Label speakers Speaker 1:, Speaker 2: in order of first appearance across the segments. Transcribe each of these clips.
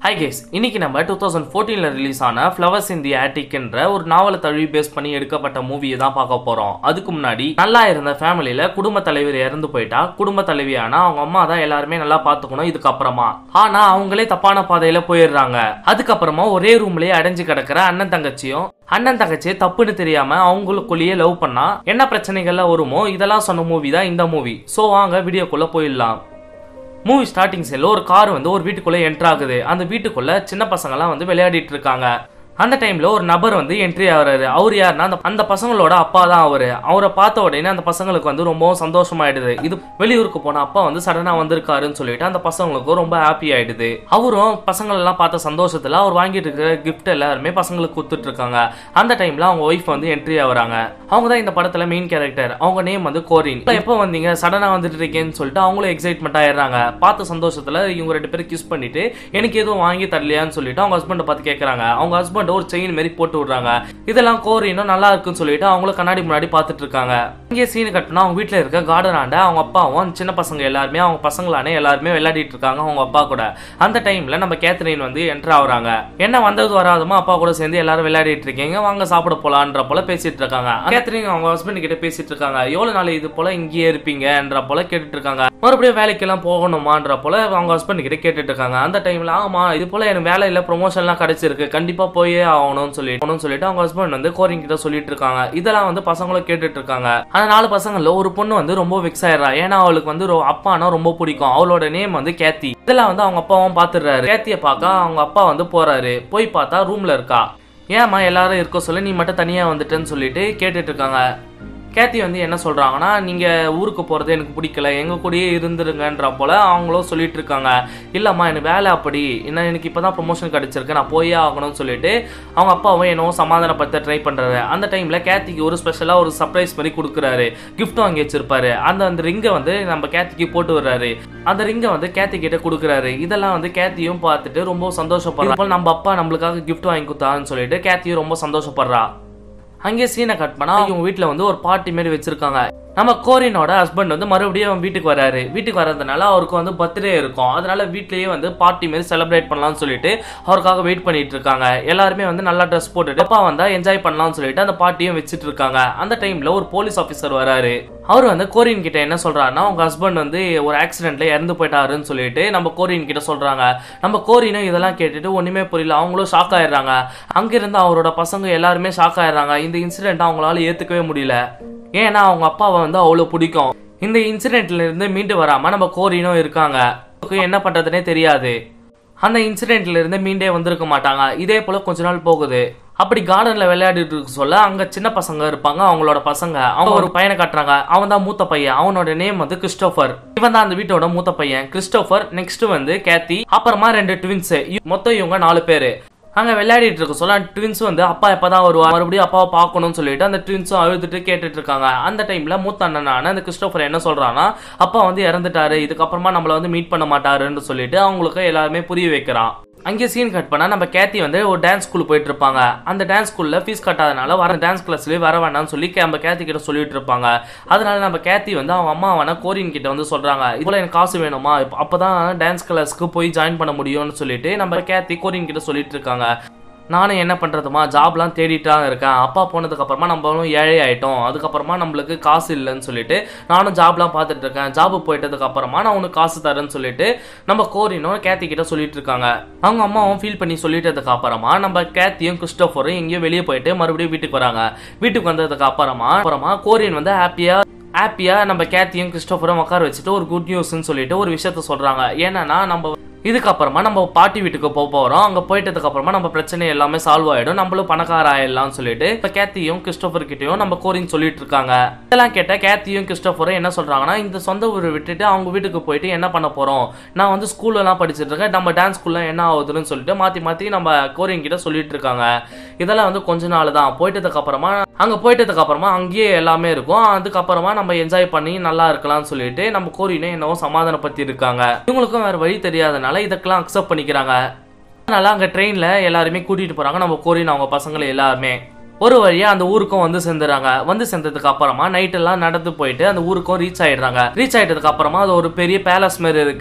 Speaker 1: Hi guys, இன்னைக்கு நம்ம 2014ல ரிலீஸ் ஆன Flowers in the Attic என்ற ஒரு நாவலை தழுவி பேஸ் பண்ணி எடுக்கப்பட்ட மூவியை தான் பார்க்க போறோம். அதுக்கு முன்னாடி நல்லா இருந்த ஃபேமிலில குடும்ப தலைவர் இறந்து போயிட்டா குடும்ப தலைவியானா அவங்க அம்மா தான் எல்லாருமே நல்லா பாத்துக்கணும் இதுக்கு அப்புறமா. ஆனா அவங்களே தப்பான பாதையில போயிடுறாங்க. அதுக்கப்புறமா ஒரே ரூம்லயே அடைஞ்சு கிடக்குற அண்ணன் தங்கச்சி தப்புன்னு தெரியாம அவங்களுக்குள்ளேயே லவ் பண்ணா என்ன பிரச்சனைகள்லாம் வருமோ இதெல்லாம் சொன்ன மூவி தான் இந்த மூவி. சோ வாங்க வீடியோக்குள்ள போயிடலாம். மூவி ஸ்டார்டிங் சைட்ல ஒரு கார் வந்து ஒரு வீட்டுக்குள்ள என்டர் ஆகுது. அந்த வீட்டுக்குள்ள சின்ன பசங்க எல்லாம் வந்து விளையாடிட்டு இருக்காங்க. அந்த டைம்ல ஒரு நபர் வந்து என்ட்ரி ஆகுறாரு. அவர் யாருன்னா அந்த பசங்களோட அப்பா தான். அவரை பார்த்த உடனே அந்த பசங்களுக்கு வந்து ரொம்ப சந்தோஷமாயிடுது. இது வெளியூருக்கு போன அப்பா வந்து சடனா வந்திருக்காருன்னு சொல்லிட்டு அந்த பசங்களுக்கு ரொம்ப ஹாப்பி ஆயிடுது. அவரும் பசங்கள் எல்லாம் பார்த்த சந்தோஷத்துல அவர் வாங்கிட்டு இருக்கிற கிஃப்ட் எல்லாருமே பசங்களுக்கு கொடுத்துட்டு இருக்காங்க. அந்த டைம்ல அவங்க ஒய்ஃப் வந்து என்ட்ரி ஆகுறாங்க. அவங்க தான் இந்த படத்துல மெயின் கேரக்டர். அவங்க நேம் வந்து கோரின். எப்போ வந்தீங்க சடனா வந்துட்டு இருக்கேன்னு சொல்லிட்டு அவங்களும் எக்ஸைட்மெண்ட் ஆயிடுறாங்க. பார்த்த சந்தோஷத்துல இவங்க ரெண்டு பேரும் கிஸ் பண்ணிட்டு எனக்கு எதுவும் வாங்கி தரலையான்னு சொல்லிட்டு அவங்க ஹஸ்பண்டை பார்த்து கேட்கறாங்க. அவங்க ஹஸ்பண்ட் ஒரு செயின் மாதிரி போட்டு விடுறாங்க. இதெல்லாம் கோரினும் நல்லா இருக்குன்னு சொல்லிட்டு அவங்களும் கண்ணாடி முன்னாடி பார்த்துட்டு இருக்காங்க. இங்கே சீன் கட்டினா அவங்க வீட்டுல இருக்க கார்டன் ஆண்ட அவங்க அப்பாவும் சின்ன பசங்க எல்லாருமே அவங்க பசங்களானே எல்லாருமே விளையாடிட்டு இருக்காங்க அவங்க அப்பா கூட. அந்த டைம்ல நம்ம கேத்ரின் வந்து என்டர் ஆகுறாங்க. என்ன வந்தது வராதமா அப்பா கூட சேர்ந்து எல்லாரும் விளையாடிட்டு இருக்கீங்க வாங்க சாப்பிட போலான்ற போல பேசிட்டு இருக்காங்க. கேத்ரின் அவங்க ஹஸ்பண்ட் கிட்ட பேசிட்டு இருக்காங்க. எவ்வளவு நாள் இது போல இங்கேயே இருப்பீங்கன்ற போல கேட்டுட்டு இருக்காங்க. மறுபடியும் வேலைக்கு எல்லாம் போகணுமான்ற போல அவங்க ஹஸ்பண்ட் கிட்ட கேட்டுட்டு இருக்காங்க. அந்த டைம்ல ஆமா இது போல எனக்கு வேலையில ப்ரொமோஷன் எல்லாம் கிடைச்சிருக்கு கண்டிப்பா போயே ஆகணும்னு சொல்லிட்டு அவங்க ஹஸ்பண்ட் வந்து கோரின் கிட்ட சொல்லிட்டு இருக்காங்க. இதெல்லாம் வந்து பசங்களும் கேட்டுட்டு இருக்காங்க. அந்த 4 பசங்கள்ல ஒரு பொண்ணு வந்து ரொம்ப வெக்ஸ் ஆயிடுறா. ஏன்னா அவளுக்கு வந்து அப்பானா ரொம்ப பிடிக்கும். அவளோட நேம் வந்து கேத்தி. இதெல்லாம் வந்து அவங்க அப்பாவும் பாத்துடுறாரு. கேத்திய பார்க்க அவங்க அப்பா வந்து போறாரு. போய் பார்த்தா ரூம்ல இருக்கா. ஏமா எல்லாரும் இருக்க சொல்ல நீ மட்டும் தனியா வந்துட்டேன்னு சொல்லிட்டு கேட்டுட்டு இருக்காங்க. கேத்தி வந்து என்ன சொல்றாங்கன்னா நீங்க ஊருக்கு போறது எனக்கு பிடிக்கல எங்க கூடயே இருந்துருங்கன்ற போல அவங்களும் சொல்லிட்டு இருக்காங்க. இல்லம்மா எனக்கு வேலை அப்படி என்ன எனக்கு இப்பதான் ப்ரொமோஷன் கிடைச்சிருக்கு நான் போயே ஆகணும்னு சொல்லிட்டு அவங்க அப்பாவும் என்னவோ சமாதானப்படுத்த ட்ரை பண்றாரு. அந்த டைம்ல கேத்திக்கு ஒரு ஸ்பெஷலா ஒரு சர்ப்ரைஸ் மாதிரி கொடுக்குறாரு. கிஃப்ட் வாங்கி வச்சிருப்பாரு. அந்த ரிங்கை வந்து நம்ம கேத்திக்கு போட்டு விடுறாரு. அந்த ரிங்கை வந்து கேத்தி கிட்ட கொடுக்குறாரு. இதெல்லாம் வந்து கேத்தியும் பார்த்துட்டு ரொம்ப சந்தோஷப்படுறா. நம்ம அப்பா நம்மளுக்காக கிஃப்ட் வாங்கி கொடுத்தான்னு சொல்லிட்டு கேத்தியும் ரொம்ப சந்தோஷப்படுறா. அங்கே சீனை கட் பண்ணா இவங்க வீட்டுல வந்து ஒரு பார்ட்டி மாதிரி வச்சிருக்காங்க. நம்ம கோரினோட ஹஸ்பண்ட் வந்து மறுபடியும் வீட்டுக்கு வராரு. வீட்டுக்கு வர்றதுனால அவருக்கு வந்து பர்த்டே இருக்கும். அதனால வீட்லயே வந்து பார்ட்டி மாதிரி செலிப்ரேட் பண்ணலாம்னு சொல்லிட்டு அவருக்காக வெயிட் பண்ணிட்டு இருக்காங்க. எல்லாருமே வந்து நல்லா ட்ரெஸ் போட்டுட்டு அப்பா வந்தா என்ஜாய் பண்ணலாம்னு சொல்லிட்டு அந்த பார்ட்டியும் வச்சுட்டு இருக்காங்க. அந்த டைம்ல ஒரு போலீஸ் ஆஃபீஸர் வராரு. அவர் வந்து கோரின் கிட்ட என்ன சொல்றாருன்னா உங்க ஹஸ்பண்ட் வந்து ஒரு ஆக்சிடென்ட்ல இறந்து போயிட்டாருன்னு சொல்லிட்டு நம்ம கோரின் கிட்ட சொல்றாங்க. நம்ம கோரினும் இதெல்லாம் கேட்டுட்டு ஒண்ணுமே புரியல. அவங்களும் ஷாக் ஆயிடுறாங்க. அங்கிருந்து அவரோட பசங்க எல்லாருமே ஷாக் ஆயிடுறாங்க. இந்த இன்சிடென்ட் அவங்களால ஏத்துக்கவே முடியல. ஏன்னா அவங்க அப்பாவை வந்து அவ்வளவு பிடிக்கும். இந்த இன்சிடென்ட்ல இருந்து மீண்டு வராம நம்ம கோரினும் இருக்காங்க. என்ன பண்றதுனே தெரியாது. அந்த இன்சிடென்ட்ல இருந்து மீண்டே வந்திருக்க மாட்டாங்க. இதே போல கொஞ்ச நாள் போகுது. அப்படி கார்டன்ல விளையாடிட்டு இருக்க சொல்ல அங்க சின்ன பசங்க இருப்பாங்க. அவங்களோட பசங்க அவங்க ஒரு பையனை காட்டுறாங்க. அவன் தான் மூத்த பையன். அவனோட நேம் வந்து கிறிஸ்டோபர். இவன் தான் அந்த வீட்டோட மூத்த பையன் கிறிஸ்டோபர். நெக்ஸ்ட் வந்து கேத்தி. அப்புறமா 2 ட்வின்ஸ். மொத்தம் இவங்க 4 பேரு. அங்க விளையாடிட்டு இருக்க சொல்ல ட்வின்ஸ் வந்து அப்பா எப்பதான் வருவா மறுபடியும் அப்பாவை பார்க்கணும்னு சொல்லிட்டு அந்த ட்வின்ஸும் அழுதுட்டு கேட்டுட்டு இருக்காங்க. அந்த டைம்ல மூத்த அண்ணனான அந்த கிறிஸ்டோபர் என்ன சொல்றான்னா அப்பா வந்து இறந்துட்டாரு இதுக்கப்புறமா நம்மள வந்து மீட் பண்ண மாட்டாருன்னு சொல்லிட்டு அவங்களுக்கு எல்லாருமே புரிய வைக்கிறான். அங்கே சீன் கட் பண்ணா நம்ம கேத்தி வந்து ஒரு டான்ஸ் ஸ்கூல் போயிட்டு இருப்பாங்க. அந்த டான்ஸ் ஸ்கூல்ல ஃபீஸ் கட்டாதனால வர டான்ஸ் கிளாஸ்லயே வர வேண்டாம்னு சொல்லி நம்ம கேத்தி கிட்ட சொல்லிட்டு இருப்பாங்க. அதனால நம்ம கேத்தி வந்து அவங்க அம்மாவான கோரின் கிட்ட வந்து சொல்றாங்க இதுல எனக்கு காசு வேணுமா அப்பதான் டான்ஸ் கிளாஸ்க்கு போய் ஜாயின் பண்ண முடியும்னு சொல்லிட்டு நம்ம கேத்தி கோரின் கிட்ட சொல்லிட்டு இருக்காங்க. நானும் என்ன பண்றதுமா ஜாப்லாம் தேடிட்டு இருக்கேன். அப்பா போனதுக்கு அப்புறமா நம்மளும் ஏழை ஆயிட்டோம். அதுக்கப்புறமா நம்மளுக்கு காசு இல்லைன்னு சொல்லிட்டு நானும் ஜாப்லாம் பார்த்துட்டு இருக்கேன். ஜாப் போயிட்டதுக்கு அப்புறமா நான் உனக்கு காசு தரேன்னு சொல்லிட்டு நம்ம கோரினும் கேத்தி கிட்ட சொல்லிட்டு இருக்காங்க. அவங்க அம்மாவும் ஃபீல் பண்ணி சொல்லிட்டதுக்கு அப்புறமா நம்ம கேத்தியும் கிறிஸ்டோபரும் எங்கேயும் வெளியே போயிட்டு மறுபடியும் வீட்டுக்கு வராங்க. வீட்டுக்கு வந்ததுக்கு அப்புறமா கோரின் வந்து ஹாப்பியா நம்ம கேத்தியும் கிறிஸ்டோபரும் உட்கார வச்சுட்டு ஒரு குட் நியூஸ்ன்னு சொல்லிட்டு ஒரு விஷயத்த சொல்றாங்க. ஏன்னா நம்ம இதுக்கப்புறமா நம்ம பாட்டி வீட்டுக்கு போறோம். அங்க போயிட்டதுக்கு அப்புறமா நம்ம பிரச்சனை எல்லாமே சால்வ் ஆயிடும். நம்மளும் பணக்கார ஆயிடலாம்னு சொல்லிட்டு இப்ப கேத்தியும் கிறிஸ்டோபர் கிட்டையும் நம்ம கோரின் சொல்லிட்டு இருக்காங்க. இதெல்லாம் கேட்ட கேத்தியும் கிறிஸ்டோபரும் என்ன சொல்றாங்கன்னா இந்த சொந்த ஊரை விட்டுட்டு அவங்க வீட்டுக்கு போயிட்டு என்ன பண்ண போறோம் நான் வந்து ஸ்கூல்ல எல்லாம் படிச்சுட்டு இருக்கேன் நம்ம டான்ஸ் ஸ்கூல்ல என்ன ஆகுதுன்னு சொல்லிட்டு மாத்தி நம்ம கோரின் கிட்ட சொல்லிட்டு இருக்காங்க. இதெல்லாம் வந்து கொஞ்ச நாள் தான். போயிட்டதுக்கு அப்புறமா அங்கேயே எல்லாமே இருக்கும். அதுக்கப்புறமா நம்ம என்ஜாய் பண்ணி நல்லா இருக்கலாம்னு சொல்லிட்டு நம்ம கோரினை என்னவோ சமாதானப்படுத்தி இருக்காங்க. இவங்களுக்கும் வேற வழி தெரியாதனால இதெல்லாம் அக்செப்ட் பண்ணிக்கிறாங்க. அதனால அங்க ட்ரெயின்ல எல்லாருமே கூட்டிட்டு போறாங்க நம்ம கோரின் அவங்க பசங்களை எல்லாருமே. ஒரு வழியா அந்த ஊருக்கும் வந்து சேர்ந்துறாங்க. வந்து சேர்ந்ததுக்கு அப்புறமா நைட் எல்லாம் நடந்து போயிட்டு அந்த ஊருக்கும் ரீச் ஆயிடுறாங்க. ரீச் ஆயிட்டதுக்கு அப்புறமா அது ஒரு பெரிய பேலஸ் மாதிரி இருக்கு.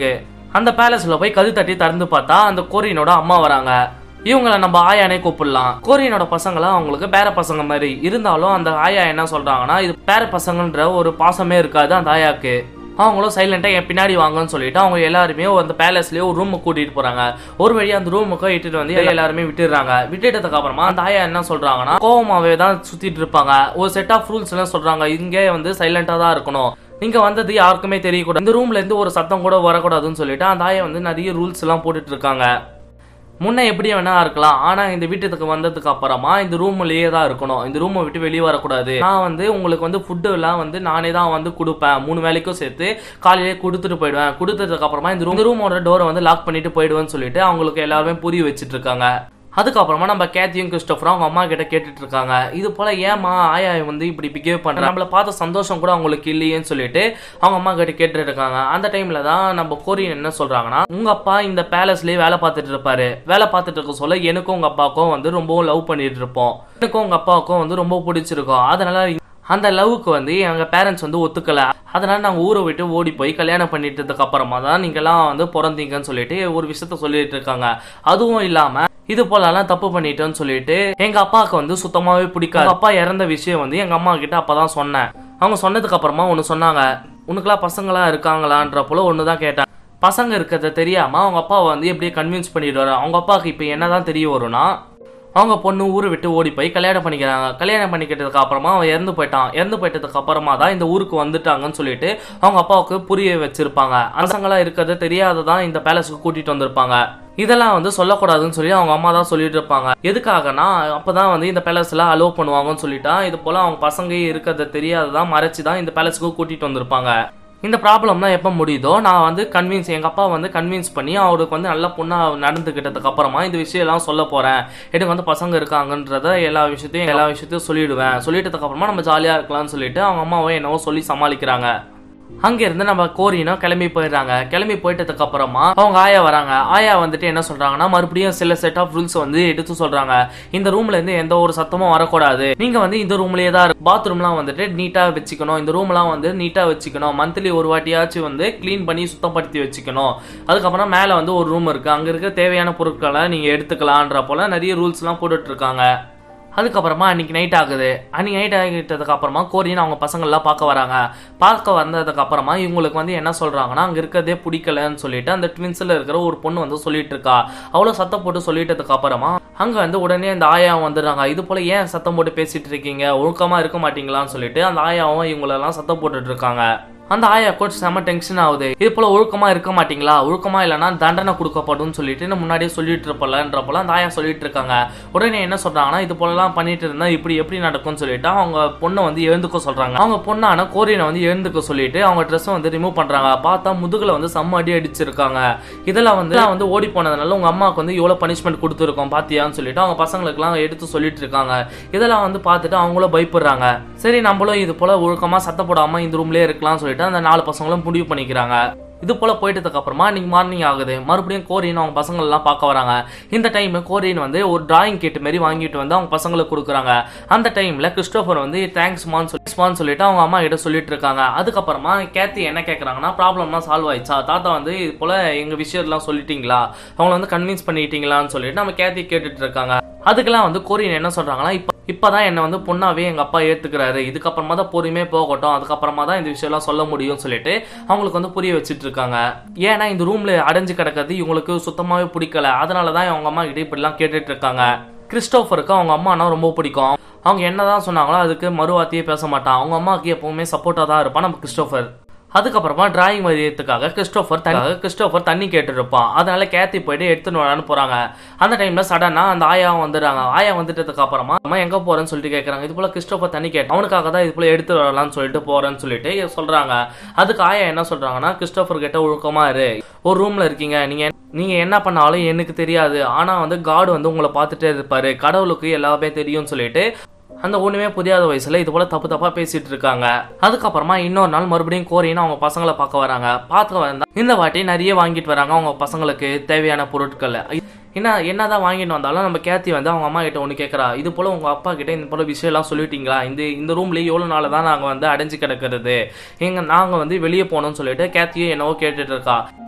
Speaker 1: அந்த பேலஸ்ல போய் கது தட்டி திறந்து பார்த்தா அந்த கோரியனோட அம்மா வராங்க. இவங்கள நம்ம ஆயானே கூப்பிடலாம். கோரியனோட பசங்களாம் அவங்களுக்கு பேர பசங்க மாதிரி இருந்தாலும் அந்த ஆயா என்ன சொல்றாங்கன்னா இது பேர பசங்கன்ற ஒரு பாசமே இருக்காது அந்த ஆயாக்கு. அவங்களும் சைலண்டா என் பின்னாடி வாங்கன்னு சொல்லிட்டு அவங்க எல்லாருமே அந்த பேலஸ்லயே ஒரு ரூமுக்கு கூட்டிட்டு போறாங்க. ஒரு வழியா அந்த ரூமுக்கு இட்டுட்டு வந்து எல்லாருமே விட்டுறாங்க. விட்டுட்டதுக்கு அப்புறமா அந்த ஆயா என்ன சொல்றாங்கன்னா கோவமாவே தான் சுத்திட்டு இருப்பாங்க. ஒரு செட் ஆஃப் ரூல்ஸ் எல்லாம் சொல்றாங்க. இங்கே வந்து சைலண்டா தான் இருக்கணும், நீங்க வந்தது யாருக்குமே தெரியக்கூடாது, இந்த ரூம்ல இருந்து ஒரு சத்தம் கூட வரக்கூடாதுன்னு சொல்லிட்டு அந்த ஆயா வந்து நிறைய ரூல்ஸ் எல்லாம் போட்டுட்டு இருக்காங்க. முன்ன எப்படி வேணா இருக்கலாம், ஆனா இந்த வீட்டுக்கு வந்ததுக்கு அப்புறமா இந்த ரூம்லயே தான் இருக்கணும், இந்த ரூமை விட்டு வெளியே வரக்கூடாது. நான் வந்து உங்களுக்கு வந்து ஃபுட்டு எல்லாம் வந்து நானே தான் வந்து கொடுப்பேன், 3 வேளைக்கும் சேர்த்து காலையிலேயே கொடுத்துட்டு போயிடுவேன். கொடுத்ததுக்கு அப்புறமா இந்த ரூமோட டோரை வந்து லாக் பண்ணிட்டு போயிடுவேன்னு சொல்லிட்டு அவங்களுக்கு எல்லாருமே புரிய வச்சிட்டு இருக்காங்க. அதுக்கப்புறமா நம்ம கேத்தியும் கிறிஸ்டோபரும் அவங்க அம்மா கிட்ட கேட்டுட்டு இருக்காங்க. இது போல ஏமா ஆயா வந்து இப்படி பிஹேவ் பண்ற, நம்மள பார்த்த சந்தோஷம் கூட அவங்களுக்கு இல்லையேன்னு சொல்லிட்டு அவங்க அம்மா கிட்ட கேட்டுட்டு இருக்காங்க. அந்த டைம்ல தான் நம்ம கோரியன் என்ன சொல்றாங்கன்னா உங்க அப்பா இந்த பேலஸ்லயே வேலை பார்த்துட்டு இருப்பாரு, வேலை பார்த்துட்டு இருக்க சொல்ல எனக்கும் உங்க அப்பாவுக்கும் வந்து ரொம்பவும் லவ் பண்ணிட்டு இருப்போம், எனக்கும் உங்க அப்பாவுக்கும் வந்து ரொம்ப பிடிச்சிருக்கும். அதனால அந்த லவ்வுக்கு வந்து எங்க பேரண்ட்ஸ் வந்து ஒத்துக்கல, அதனால நாங்க ஊரை விட்டு ஓடி போய் கல்யாணம் பண்ணிட்டதுக்கு அப்புறமா தான் நீங்க எல்லாம் வந்து பிறந்தீங்கன்னு சொல்லிட்டு ஒரு விஷயத்த சொல்லிட்டு இருக்காங்க. அதுவும் இல்லாம இது போலலாம் தப்பு பண்ணிட்டோன்னு சொல்லிட்டு எங்க அப்பாவுக்கு வந்து சுத்தமாவே பிடிக்காது. அப்பா இறந்த விஷயம் வந்து எங்க அம்மா கிட்ட அப்பதான் சொன்னேன். அவங்க சொன்னதுக்கு அப்புறமா ஒண்ணு சொன்னாங்க, உனக்குலாம் பசங்களா இருக்காங்களான்ற போல ஒண்ணுதான் கேட்டேன். பசங்க இருக்கிறத தெரியாம அவங்க அப்பாவை வந்து எப்படியே கன்வின்ஸ் பண்ணிடுவாரு. அவங்க அப்பாவுக்கு இப்ப என்னதான் தெரிய வரும்னா அவங்க பொண்ணு ஊரை விட்டு ஓடி போய் கல்யாணம் பண்ணிக்கிறாங்க. கல்யாணம் பண்ணிக்கிட்டதுக்கு அப்புறமா அவன் இறந்து போயிட்டான். இறந்து போயிட்டதுக்கு அப்புறமா தான் இந்த ஊருக்கு வந்துட்டாங்கன்னு சொல்லிட்டு அவங்க அப்பாவுக்கு புரிய வச்சிருப்பாங்க. பசங்களா இருக்கிறது தெரியாததான் இந்த பேலஸ்க்கு கூட்டிட்டு வந்திருப்பாங்க. இதெல்லாம் வந்து சொல்லக்கூடாதுன்னு சொல்லி அவங்க அம்மா தான் சொல்லிட்டு இருப்பாங்க. எதுக்காகனா அப்பதான் வந்து இந்த பேலஸ்ல அலோவ் பண்ணுவாங்கன்னு சொல்லிட்டா இது போல அவங்க பசங்க இருக்கிறது தெரியாததான் மறைச்சுதான் இந்த பேலஸ்க்கு கூட்டிட்டு வந்திருப்பாங்க. இந்த ப்ராப்ளம் தான் எப்போ முடியுதோ நான் வந்து எங்க அப்பா வந்து கன்வின்ஸ் பண்ணி அவருக்கு வந்து நல்ல பொண்ணா நடந்துக்கிட்டதுக்கு அப்புறமா இந்த விஷயம் எல்லாம் சொல்ல போறேன், எனக்கு வந்து பசங்க இருக்காங்கன்றத எல்லா விஷயத்தையும் சொல்லிடுவேன். சொல்லிட்டதுக்கு அப்புறமா நம்ம ஜாலியா இருக்கலாம்னு சொல்லிட்டு அவங்க அம்மாவை என்னவோ சொல்லி சமாளிக்கிறாங்க. அங்க இருந்து நம்ம கோரினும் கிளம்பி போயிடுறாங்க. கிளம்பி போயிட்டதுக்கு அப்புறமா அவங்க ஆயா வராங்க. ஆயா வந்துட்டு என்ன சொல்றாங்கன்னா மறுபடியும் சில செட் ஆஃப் ரூல்ஸ் வந்து எடுத்து சொல்றாங்க. இந்த ரூம்ல இருந்து எந்த ஒரு சத்தமும் வரக்கூடாது, நீங்க வந்து இந்த ரூம்லயே தான் பாத்ரூம்லாம் வந்துட்டு நீட்டா வச்சுக்கணும், இந்த ரூம்லாம் வந்து நீட்டா வச்சுக்கணும், மந்த்லி ஒரு வாட்டியாச்சும் வந்து கிளீன் பண்ணி சுத்தப்படுத்தி வச்சுக்கணும். அதுக்கப்புறம் மேல வந்து ஒரு ரூம் இருக்கு, அங்க இருக்க தேவையான பொருட்களை நீங்க எடுத்துக்கலான்ற போல நிறைய ரூல்ஸ் எல்லாம் போட்டுட்டு இருக்காங்க. அதுக்கப்புறமா அன்னைக்கு நைட் ஆகுது. அன்னைக்கு நைட் ஆகிட்டதுக்கு அப்புறமா கோரியன் அவங்க பசங்கள்லாம் பார்க்க வராங்க. பார்க்க வந்ததுக்கு அப்புறமா இவங்களுக்கு வந்து என்ன சொல்றாங்கன்னா அங்க இருக்கிறதே பிடிக்கலன்னு சொல்லிட்டு அந்த ட்வின்ஸ்ல இருக்கிற ஒரு பொண்ணு வந்து சொல்லிட்டு இருக்கா. அவ்வளவு சத்தம் போட்டு சொல்லிட்டதுக்கு அப்புறமா அங்க வந்து உடனே அந்த ஆயாவும் வந்துடுறாங்க. இது போல ஏன் சத்தம் போட்டு பேசிட்டு இருக்கீங்க, ஒழுக்கமா இருக்க மாட்டீங்களான்னு சொல்லிட்டு அந்த ஆயாவும் இவங்களெல்லாம் சத்தம் போட்டுட்டு இருக்காங்க. அந்த ஆயா கோச் செம டென்ஷன் ஆகுது. இது போல ஒழுக்கமா இருக்க மாட்டீங்களா, ஒழுக்கமா இல்லைன்னா தண்டனை கொடுக்கப்படும் சொல்லிட்டு முன்னாடியே சொல்லிட்டு இருப்பலன்ற போல அந்த ஆயா சொல்லிட்டு இருக்காங்க. உடனே என்ன சொல்றாங்கன்னா இது போலலாம் பண்ணிட்டு இருந்தா இப்படி எப்படி நடக்கும்னு சொல்லிட்டு அவங்க பொண்ணை வந்து எழுந்துக்க சொல்றாங்க. அவங்க பொண்ணான கோரியனை வந்து எழுந்துக்க சொல்லிட்டு அவங்க ட்ரெஸ்ஸை வந்து ரிமூவ் பண்றாங்க. பார்த்தா முதுகுல வந்து செம்ம அடி அடிச்சிருக்காங்க. இதெல்லாம் வந்து ஓடி போனதுனால உங்க அம்மாவுக்கு வந்து எவ்வளவு பனிஷ்மெண்ட் கொடுத்துருக்கோம் பாத்தியான்னு சொல்லிட்டு அவங்க பசங்களுக்கு எல்லாம் எடுத்து சொல்லிட்டு இருக்காங்க. இதெல்லாம் வந்து பார்த்துட்டு அவங்களும் பயப்படுறாங்க. சரி நம்மளும் இது போல ஒழுக்கமா சத்த போடாம இந்த ரூம்லயே இருக்கலாம் சொல்லிட்டு அந்த 4 பசங்களும் முடிவு பண்ணிக்கிறாங்க. இது போல போயிட்டதுக்கு அப்புறமா இன்னைக்கு மார்னிங் ஆகுது. மறுபடியும் கோரியன் அவங்க பசங்க எல்லாம் பார்க்க வராங்க. இந்த டைம் கோரியன் வந்து ஒரு டிராயிங் கிட் மாதிரி வாங்கிட்டு வந்து அவங்க பசங்களுக்கு கொடுக்குறாங்க. அந்த டைம்ல கிறிஸ்டோபர் வந்து தேங்க்ஸ்மான்னு சொல்லிட்டு அவங்க அம்மா கிட்ட சொல்லிட்டு இருக்காங்க. அதுக்கப்புறமா கேத்தி என்ன கேட்கறாங்கன்னா ப்ராப்ளம்லாம் சால்வ் ஆயிடுச்சா, தாத்தா வந்து இது போல எங்க விஷயத்தெல்லாம் சொல்லிட்டீங்களா, அவங்கள வந்து கன்வின்ஸ் பண்ணிட்டீங்களான்னு சொல்லிட்டு நம்ம கேத்தி கேட்டுட்டு இருக்காங்க. அதுக்கெல்லாம் வந்து கோரியன் என்ன சொல்றாங்கன்னா இப்பதான் என்ன வந்து பொண்ணாவே எங்க அப்பா ஏத்துக்கிறாரு, இதுக்கப்புறமா தான் பொறுமையே போகட்டும், அதுக்கப்புறமா தான் இந்த விஷயம் எல்லாம் சொல்ல முடியும்னு சொல்லிட்டு அவங்களுக்கு வந்து புரிய வச்சுட்டு இருக்காங்க. ஏன்னா இந்த ரூம்ல அடைஞ்சு கிடக்கிறது இவங்களுக்கு சுத்தமாவே பிடிக்கல, அதனாலதான் அவங்க அம்மா கிட்ட இப்படி எல்லாம் கேட்டுட்டு இருக்காங்க. கிறிஸ்டோபருக்கு அவங்க அம்மானா ரொம்ப பிடிக்கும். அவங்க என்னதான் சொன்னாங்களோ அதுக்கு மறுவார்த்தையே பேச மாட்டான். அவங்க அம்மாவுக்கு எப்பவுமே சப்போர்ட்டா தான் இருப்பான் நம்ம கிறிஸ்டோபர். அதுக்கப்புறமா டிராயிங் வரையறதுக்காக கிறிஸ்டோபர் தண்ணி கேட்டு இருப்பான். அதனால கேத்தி போயிட்டு எடுத்துன்னு வரான்னு போறாங்க. அந்த டைம்ல சடனா அந்த ஆயாவும் வந்துடுறாங்க. ஆயா வந்துட்டதுக்கு அப்புறமா அம்மா எங்க போறேன்னு சொல்லிட்டு கேட்கறாங்க. இது போல கிறிஸ்டோபர் தண்ணி கேட்டு அவனுக்காக தான் இது போல எடுத்து வரலாம்னு சொல்லிட்டு போறேன்னு சொல்லிட்டு சொல்றாங்க. அதுக்கு ஆயா என்ன சொல்றாங்கன்னா கிறிஸ்டோபர் கிட்ட ஒழுக்கமா இரு, ஒரு ரூம்ல இருக்கீங்க, நீங்க என்ன பண்ணாலும் எனக்கு தெரியாது, ஆனா வந்து காட் வந்து உங்களை பார்த்துட்டே இருப்பாரு, கடவுளுக்கு எல்லாமே தெரியும்னு சொல்லிட்டு அந்த ஒண்ணுமே புரியாத வயசுல இது போல தப்பா பேசிட்டு இருக்காங்க. அதுக்கப்புறமா இன்னொரு நாள் மறுபடியும் கோரின்னு அவங்க பசங்களை பார்க்க வராங்க. பார்க்க வந்தா இந்த வாட்டி நிறைய வாங்கிட்டு வராங்க அவங்க பசங்களுக்கு தேவையான பொருட்கள். என்னதான் வாங்கிட்டு வந்தாலும் நம்ம கேத்தி வந்து அவங்க அம்மா கிட்ட ஒண்ணு கேட்கறா, இது போல உங்க அப்பா கிட்ட இந்த போல விஷயம் எல்லாம் சொல்லிட்டீங்களா, இந்த ரூம்ல எவ்வளவு நாள் தான் நாங்க வந்து அடைஞ்சு கிடக்கிறது, நாங்க வந்து வெளியே போனோம்னு சொல்லிட்டு கேத்தியும் என்னவோ கேட்டுட்டு இருக்கா.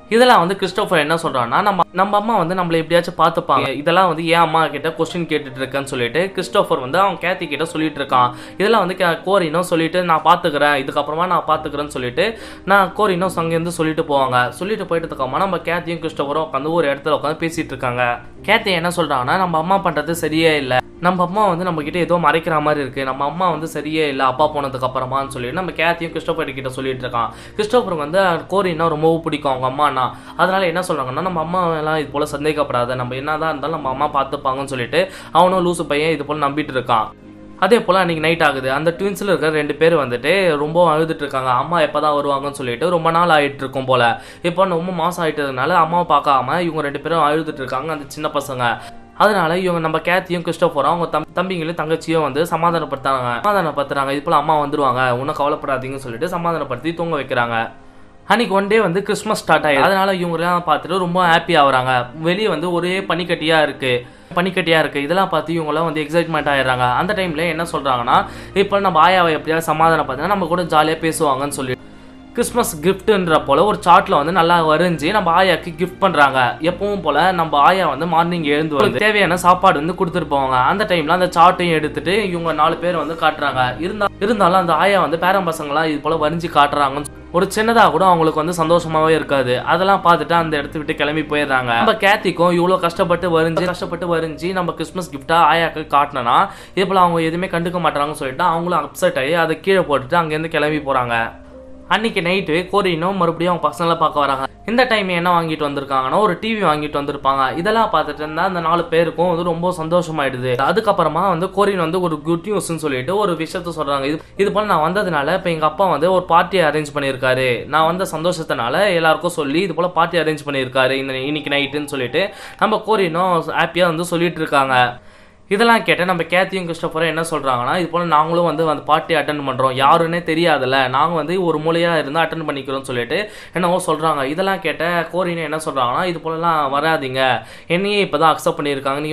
Speaker 1: இதெல்லாம் வந்து கிறிஸ்டோபர் என்ன சொல்றான்னா நம்ம அம்மா வந்து நம்மள எப்படியாச்சும் பார்த்துப்பாங்க, இதெல்லாம் வந்து ஏன் அம்மா கிட்ட கொஸ்டின் கேட்டுட்டு இருக்கேன்னு சொல்லிட்டு கிறிஸ்டோபர் வந்து அவன் கேத்தி கிட்ட சொல்லிட்டு இருக்கான். இதெல்லாம் வந்து கோரினும் சொல்லிட்டு நான் பாத்துக்கிறேன், இதுக்கப்புறமா நான் பாத்துக்கிறேன்னு சொல்லிட்டு கோரினும் அங்கேருந்து சொல்லிட்டு போவாங்க. சொல்லிட்டு போயிட்டு அப்புறமா நம்ம கேத்தியும் கிறிஸ்டோபரும் உட்காந்து ஒரு இடத்துல உட்காந்து பேசிட்டு இருக்காங்க. கேத்தி என்ன சொல்றாங்கன்னா நம்ம அம்மா பண்றது சரியே இல்லை, நம்ம அம்மா வந்து நம்ம கிட்ட ஏதோ மறைக்கிற மாதிரி இருக்கு, நம்ம அம்மா வந்து சரியே இல்லை அப்பா போனதுக்கு அப்புறமான்னு சொல்லிட்டு நம்ம கேத்தியும் கிறிஸ்டோபர் கிட்ட சொல்லிட்டு இருக்கான். கிறிஸ்டோபருக்கு வந்து கோரினா ரொம்பவும் பிடிக்கும் அவங்க அம்மானா, அதனால என்ன சொல்றாங்கன்னா நம்ம அம்மா எல்லாம் இது போல சந்தேகப்படாத, நம்ம என்னதான் இருந்தாலும் நம்ம அம்மா பார்த்துப்பாங்கன்னு சொல்லிட்டு அவனும் லூசு பையன் இது போல நம்பிட்டு இருக்கான். அதே போல் அன்றைக்கி நைட் ஆகுது. அந்த ட்வின்ஸில் இருக்கிற 2 பேர் வந்துட்டு ரொம்ப அழுதுட்டு இருக்காங்க. அம்மா எப்போ தான் வருவாங்கன்னு சொல்லிட்டு ரொம்ப நாள் ஆகிட்டு இருக்கும் போல். இப்போ ரொம்ப மாதம் ஆகிட்டதுனால அம்மாவை பார்க்காம இவங்க 2 பேரும் அழுதுட்டு இருக்காங்க, அந்த சின்ன பசங்க. அதனால இவங்க நம்ம கேத்தியும் கிறிஸ்டோபரும் அவங்க தம்பிங்களும் தங்கச்சியும் வந்து சமாதானப்படுத்துறாங்க. இது போல் அம்மா வந்துருவாங்க, ஒன்றும் கவலைப்படாதீங்கன்னு சொல்லிட்டு சமாதானப்படுத்தி தூங்க வைக்கிறாங்க. அன்னைக்கு ஒன் டே வந்து கிறிஸ்மஸ் ஸ்டார்ட் ஆயிடுது. அதனால இவங்கெல்லாம் பார்த்துட்டு ரொம்ப ஹாப்பி ஆகுறாங்க. வெளியே வந்து ஒரே பனிக்கட்டியா இருக்கு. இதெல்லாம் பார்த்து இவங்கெல்லாம் வந்து எக்ஸைட்மெண்ட் ஆயிடுறாங்க. அந்த டைம்ல என்ன சொல்றாங்கன்னா இப்போ நம்ம ஆயாவை எப்படியாவது சமாதானம் பார்த்தீங்கன்னா நம்ம கூட ஜாலியாக பேசுவாங்கன்னு சொல்லி கிறிஸ்மஸ் கிஃப்ட்ன்ற போல ஒரு சார்ட்ல வந்து நல்லா வரைஞ்சி நம்ம ஆயாக்கு கிஃப்ட் பண்றாங்க. எப்பவும் போல நம்ம ஆயா வந்து மார்னிங் எழுந்து வந்து தேவையான சாப்பாடு வந்து கொடுத்துட்டு போவாங்க. அந்த டைம்ல அந்த சார்ட்டையும் எடுத்துட்டு இவங்க 4 பேர் வந்து காட்டுறாங்க. இருந்தாலும் அந்த ஆயா வந்து பேரம் பசங்களாம் இது போல வரைஞ்சி காட்டுறாங்கன்னு ஒரு சின்னதாக கூட அவங்களுக்கு வந்து சந்தோஷமாவே இருக்காது. அதெல்லாம் பார்த்துட்டு அந்த இடத்த விட்டு கிளம்பி போயிடுறாங்க. நம்ம கேத்திக்கும் இவ்வளோ கஷ்டப்பட்டு வரைஞ்சி நம்ம கிறிஸ்மஸ் கிஃப்டா ஆயாக்கு காட்டினா இது போல அவங்க எதுவுமே கண்டுக்க மாட்டாங்கன்னு சொல்லிட்டு அவங்களும் அப்செட் ஆகி அதை கீழே போட்டுட்டு அங்கேருந்து கிளம்பி போறாங்க. அன்னைக்கு நைட்டு கோரினும் மறுபடியும் அவங்க பசங்களை பார்க்க வராங்க. இந்த டைம் என்ன வாங்கிட்டு வந்திருக்காங்கன்னா ஒரு டிவி வாங்கிட்டு வந்திருப்பாங்க. இதெல்லாம் பார்த்துட்டு இருந்தா அந்த 4 பேருக்கும் வந்து ரொம்ப சந்தோஷமாயிடுது. அதுக்கப்புறமா வந்து கோரின் வந்து ஒரு குட் நியூஸ்ன்னு சொல்லிட்டு ஒரு விஷயத்த சொல்றாங்க. இது போல நான் வந்ததுனால இப்போ எங்க அப்பா வந்து ஒரு பார்ட்டியை அரேஞ்ச் பண்ணியிருக்காரு, நான் வந்த சந்தோஷத்தினால எல்லாருக்கும் சொல்லி இது போல பார்ட்டி அரேஞ்ச் பண்ணியிருக்காரு இன்னைக்கு நைட்டுன்னு சொல்லிட்டு நம்ம கோரினும் ஹாப்பியா வந்து சொல்லிட்டு இருக்காங்க. இதெல்லாம் கேட்ட நம்ம கேத்தியும் கிறிஸ்டோபரும் என்ன சொல்றாங்கன்னா இது போல நாங்களும் வந்து அந்த பார்ட்டி அட்டென்ட் பண்றோம், யாருன்னே தெரியாதுல்ல, நாங்க வந்து ஒரு மூலையா இருந்து அட்டென்ட் பண்ணிக்கிறோம்னு சொல்லிட்டு என்னவோ சொல்றாங்க. இதெல்லாம் கேட்ட கோரின்னு என்ன சொல்றாங்கன்னா இது போலலாம் வராதிங்க, என்னையே இப்பதான் அக்செப்ட் பண்ணியிருக்காங்க,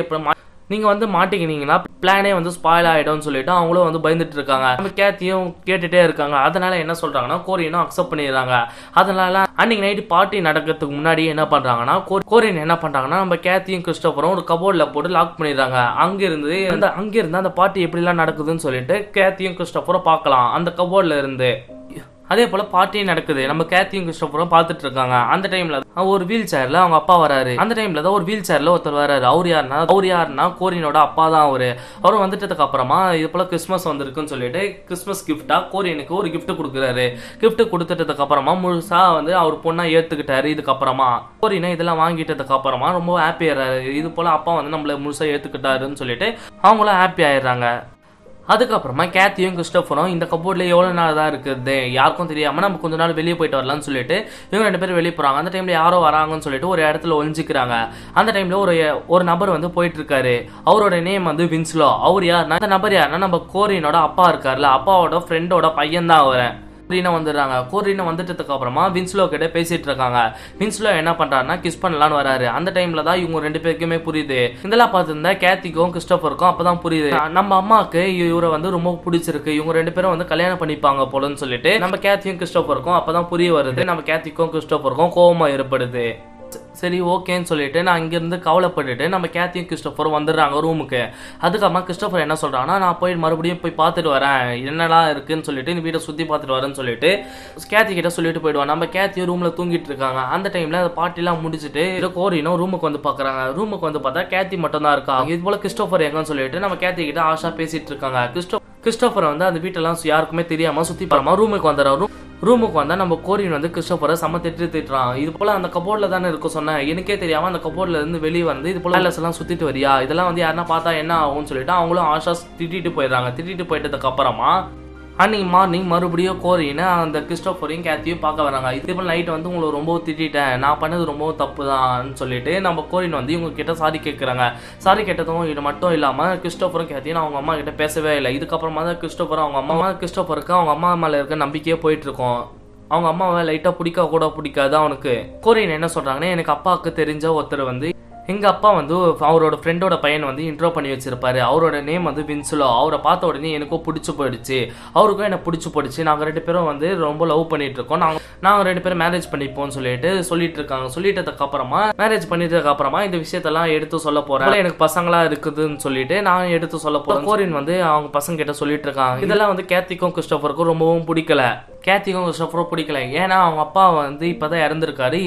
Speaker 1: நீங்க வந்து மாட்டிக்கினீங்கன்னா பிளானே வந்து ஸ்பாயில் ஆயிடும்னு சொல்லிட்டு அவங்களும் வந்து பயந்துட்டு இருக்காங்க. நம்ம கேத்தியும் கேட்டுட்டே இருக்காங்க. அதனால என்ன சொல்றாங்கன்னா கோரினும் அக்செப்ட் பண்ணிடுறாங்க. அதனால அன்னைக்கு நைட்டு பார்ட்டி நடக்கிறதுக்கு முன்னாடி என்ன பண்றாங்கன்னா கோரின் என்ன பண்றாங்கன்னா நம்ம கேத்தியும் கிறிஸ்டோபரும் ஒரு கபோர்ட்ல போட்டு லாக் பண்ணிடுறாங்க. அங்கிருந்து அந்த பார்ட்டி எப்படிலாம் நடக்குதுன்னு சொல்லிட்டு கேத்தியும் கிறிஸ்டோபரும் பார்க்கலாம் அந்த கபோர்ட்ல இருந்து. அதே போல பார்ட்டியும் நடக்குது. நம்ம கேத்தியும் கிறிஸ்டோபரும் பார்த்துட்டு இருக்காங்க. அந்த டைம்ல ஒரு வீல் சேர்ல அவங்க அப்பா வராரு. அந்த டைம்ல தான் ஒரு வீல் சேர்ல ஒருத்தர் வராரு. அவர் யாருன்னா கோரினோட அப்பா தான் அவரு வந்துட்டதுக்கு அப்புறமா இது போல கிறிஸ்மஸ் வந்திருக்குன்னு சொல்லிட்டு கிறிஸ்மஸ் கிஃப்டா கோரியனுக்கு ஒரு கிஃப்ட் கொடுக்குறாரு. கிஃப்ட் கொடுத்துட்டதுக்கு அப்புறமா முழுசா வந்து அவர் பொண்ணா ஏத்துக்கிட்டாரு. இதுக்கப்புறமா கோரினா இதெல்லாம் வாங்கிட்டதுக்கு அப்புறமா ரொம்ப ஹாப்பி ஆயிடுறாரு. இது போல அப்பா வந்து நம்மள முழுசா ஏத்துக்கிட்டாருன்னு சொல்லிட்டு அவங்களும் ஹாப்பி ஆயிடுறாங்க. அதுக்கப்புறமா கேத்தியும் கிறிஸ்டோபரும் இந்த கபோர்ட்ல எவ்வளவு நாள் தான் இருக்குது யாருக்கும் தெரியாம நம்ம கொஞ்ச நாள் வெளியே போயிட்டு வரலாம்னு சொல்லிட்டு இவங்க 2 பேரும் வெளியே போறாங்க. அந்த டைம்ல யாரோ வராங்கன்னு சொல்லிட்டு ஒரு இடத்துல ஒளிஞ்சிக்கிறாங்க. அந்த டைம்ல ஒரு நபர் வந்து போயிட்டு இருக்காரு. அவரோட நேம் வந்து வின்ஸ்லோ. அவர் யாருன்னா அந்த நபர் யாருன்னா நம்ம கோரினோட அப்பா இருக்காருல்ல, அப்பாவோட ஃப்ரெண்டோட பையன் தான் அவர். வந்துடுறாங்க. கோரினா வந்துட்டதுக்கு அப்புறமா வின்ஸ்லோ கிட்ட பேசிட்டு இருக்காங்க. வின்ஸ்லோ என்ன பண்றாருன்னா கிஸ் பண்ணலான்னு வராரு. அந்த டைம்ல தான் இவங்க 2 பேருக்குமே புரியுது. இதெல்லாம் பார்த்துருந்தா கேத்திக்கும் கிறிஸ்டோபருக்கும் அப்பதான் புரியுது நம்ம அம்மாவுக்கு இவரை வந்து ரொம்ப பிடிச்சிருக்கு, இவங்க 2 பேரும் வந்து கல்யாணம் பண்ணிப்பாங்க போலன்னு சொல்லிட்டு நம்ம கேத்தியும் கிறிஸ்டோபருக்கும் அப்பதான் புரிய வருது. நம்ம கேத்திக்கும் கிறிஸ்டோபருக்கும் கோபமா ஏற்படுது. சரி ஓகேன்னு சொல்லிட்டு நான் இங்கிருந்து கவலைப்பட்டுட்டு நம்ம கேத்தியும் கிறிஸ்டோபரும் வந்துடுறாங்க ரூமுக்கு. அதுக்கப்புறமா கிறிஸ்டோபர் என்ன சொல்றாங்கன்னா நான் மறுபடியும் போய் பார்த்துட்டு வரேன், என்னடா இருக்குன்னு சொல்லிட்டு இந்த வீட்டை சுத்தி பார்த்துட்டு வரேன்னு சொல்லிட்டு கேத்தி கிட்ட சொல்லிட்டு போயிடுவான். நம்ம கேத்தியும் ரூம்ல தூங்கிட்டு இருக்காங்க. அந்த டைம்ல அந்த பார்ட்டிலாம் முடிச்சுட்டு கோரினும் ரூமுக்கு வந்து பாக்குறாங்க. ரூமுக்கு வந்து பார்த்தா கேத்தி மட்டும் தான் இருக்கா. இது போல கிறிஸ்டோபர் எங்கன்னு சொல்லிட்டு நம்ம கேத்தி கிட்ட ஆஷா பேசிட்டு இருக்காங்க. கிறிஸ்டோபர் வந்து அந்த வீட்டெல்லாம் யாருக்குமே தெரியாம சுத்தி பாருமா ரூமுக்கு வந்துடுறாரு. ரூமுக்கு வந்தா நம்ம கோரின் வந்து கிறிஸ்டோபரை செம்ம திட்டுறான். இது போல அந்த கபோர்ட்ல தானே இருக்க சொன்னேன், எனக்கே தெரியாம அந்த கபோர்ட்ல இருந்து வெளியே வந்து இது போல எல்லாம் சுத்திட்டு வரியா, இதெல்லாம் வந்து யாருன்னா பார்த்தா என்ன ஆகும்னு சொல்லிட்டு அவங்களும் ஆஷா திட்டிட்டு போயிடுறாங்க. திட்டிட்டு போயிட்டதுக்கு அப்புறமா அன்னைக்கு மார்னிங் மறுபடியும் கோரின்னு அந்த கிறிஸ்டோபரையும் கேத்தியும் பார்க்க வராங்க. இதே போல நைட் வந்து உங்களை ரொம்ப திட்டேன், நான் பண்ணது ரொம்ப தப்பு தான் சொல்லிட்டு நம்ம கோரின் வந்து இவங்க கிட்ட சாரி கேட்கறாங்க. சாரி கேட்டதும் இது மட்டும் இல்லாம கிறிஸ்டோபரும் கேத்தியும் அவங்க அம்மா கிட்ட பேசவே இல்லை. இதுக்கப்புறமா தான் கிறிஸ்டோபருக்கு அவங்க அம்மா மேல இருக்க நம்பிக்கையே போயிட்டு இருக்கோம். அவங்க அம்மாவை லைட்டா பிடிக்காது அவனுக்கு. கோரின் என்ன சொல்றாங்கன்னா எனக்கு அப்பாவுக்கு தெரிஞ்ச ஒருத்தர் வந்து எங்க அப்பா வந்து அவரோட ஃப்ரெண்டோட பையன் வந்து இன்ட்ரோ பண்ணி வச்சிருப்பாரு. அவரோட நேம் வந்து வின்சுலோ. அவரை பார்த்த உடனே எனக்கும் பிடிச்சி போயிடுச்சு, அவருக்கும் என்ன பிடிச்சி போயிடுச்சு. நாங்க 2 பேரும் வந்து ரொம்ப லவ் பண்ணிட்டு இருக்கோம், நாங்க 2 பேரும் மேரேஜ் பண்ணிப்போம்னு சொல்லிட்டு இருக்காங்க. சொல்லிட்டதுக்கு அப்புறமா மேரேஜ் பண்ணிட்டதுக்கு அப்புறமா இந்த விஷயத்தெல்லாம் எடுத்து சொல்ல போறேன், எனக்கு பசங்களா இருக்குதுன்னு சொல்லிட்டு நான் எடுத்து சொல்ல போறேன். கோரின் வந்து அவங்க பசங்க கிட்ட சொல்லிட்டு இருக்காங்க. இதெல்லாம் வந்து கேத்திக்கும் கிறிஸ்டோபருக்கும் ரொம்பவும் பிடிக்கல. கேத்திக்கும் கிறிஸ்டோபரும் பிடிக்கல. ஏன்னா அவங்க அப்பா வந்து இப்பதான் இறந்துருக்காரு.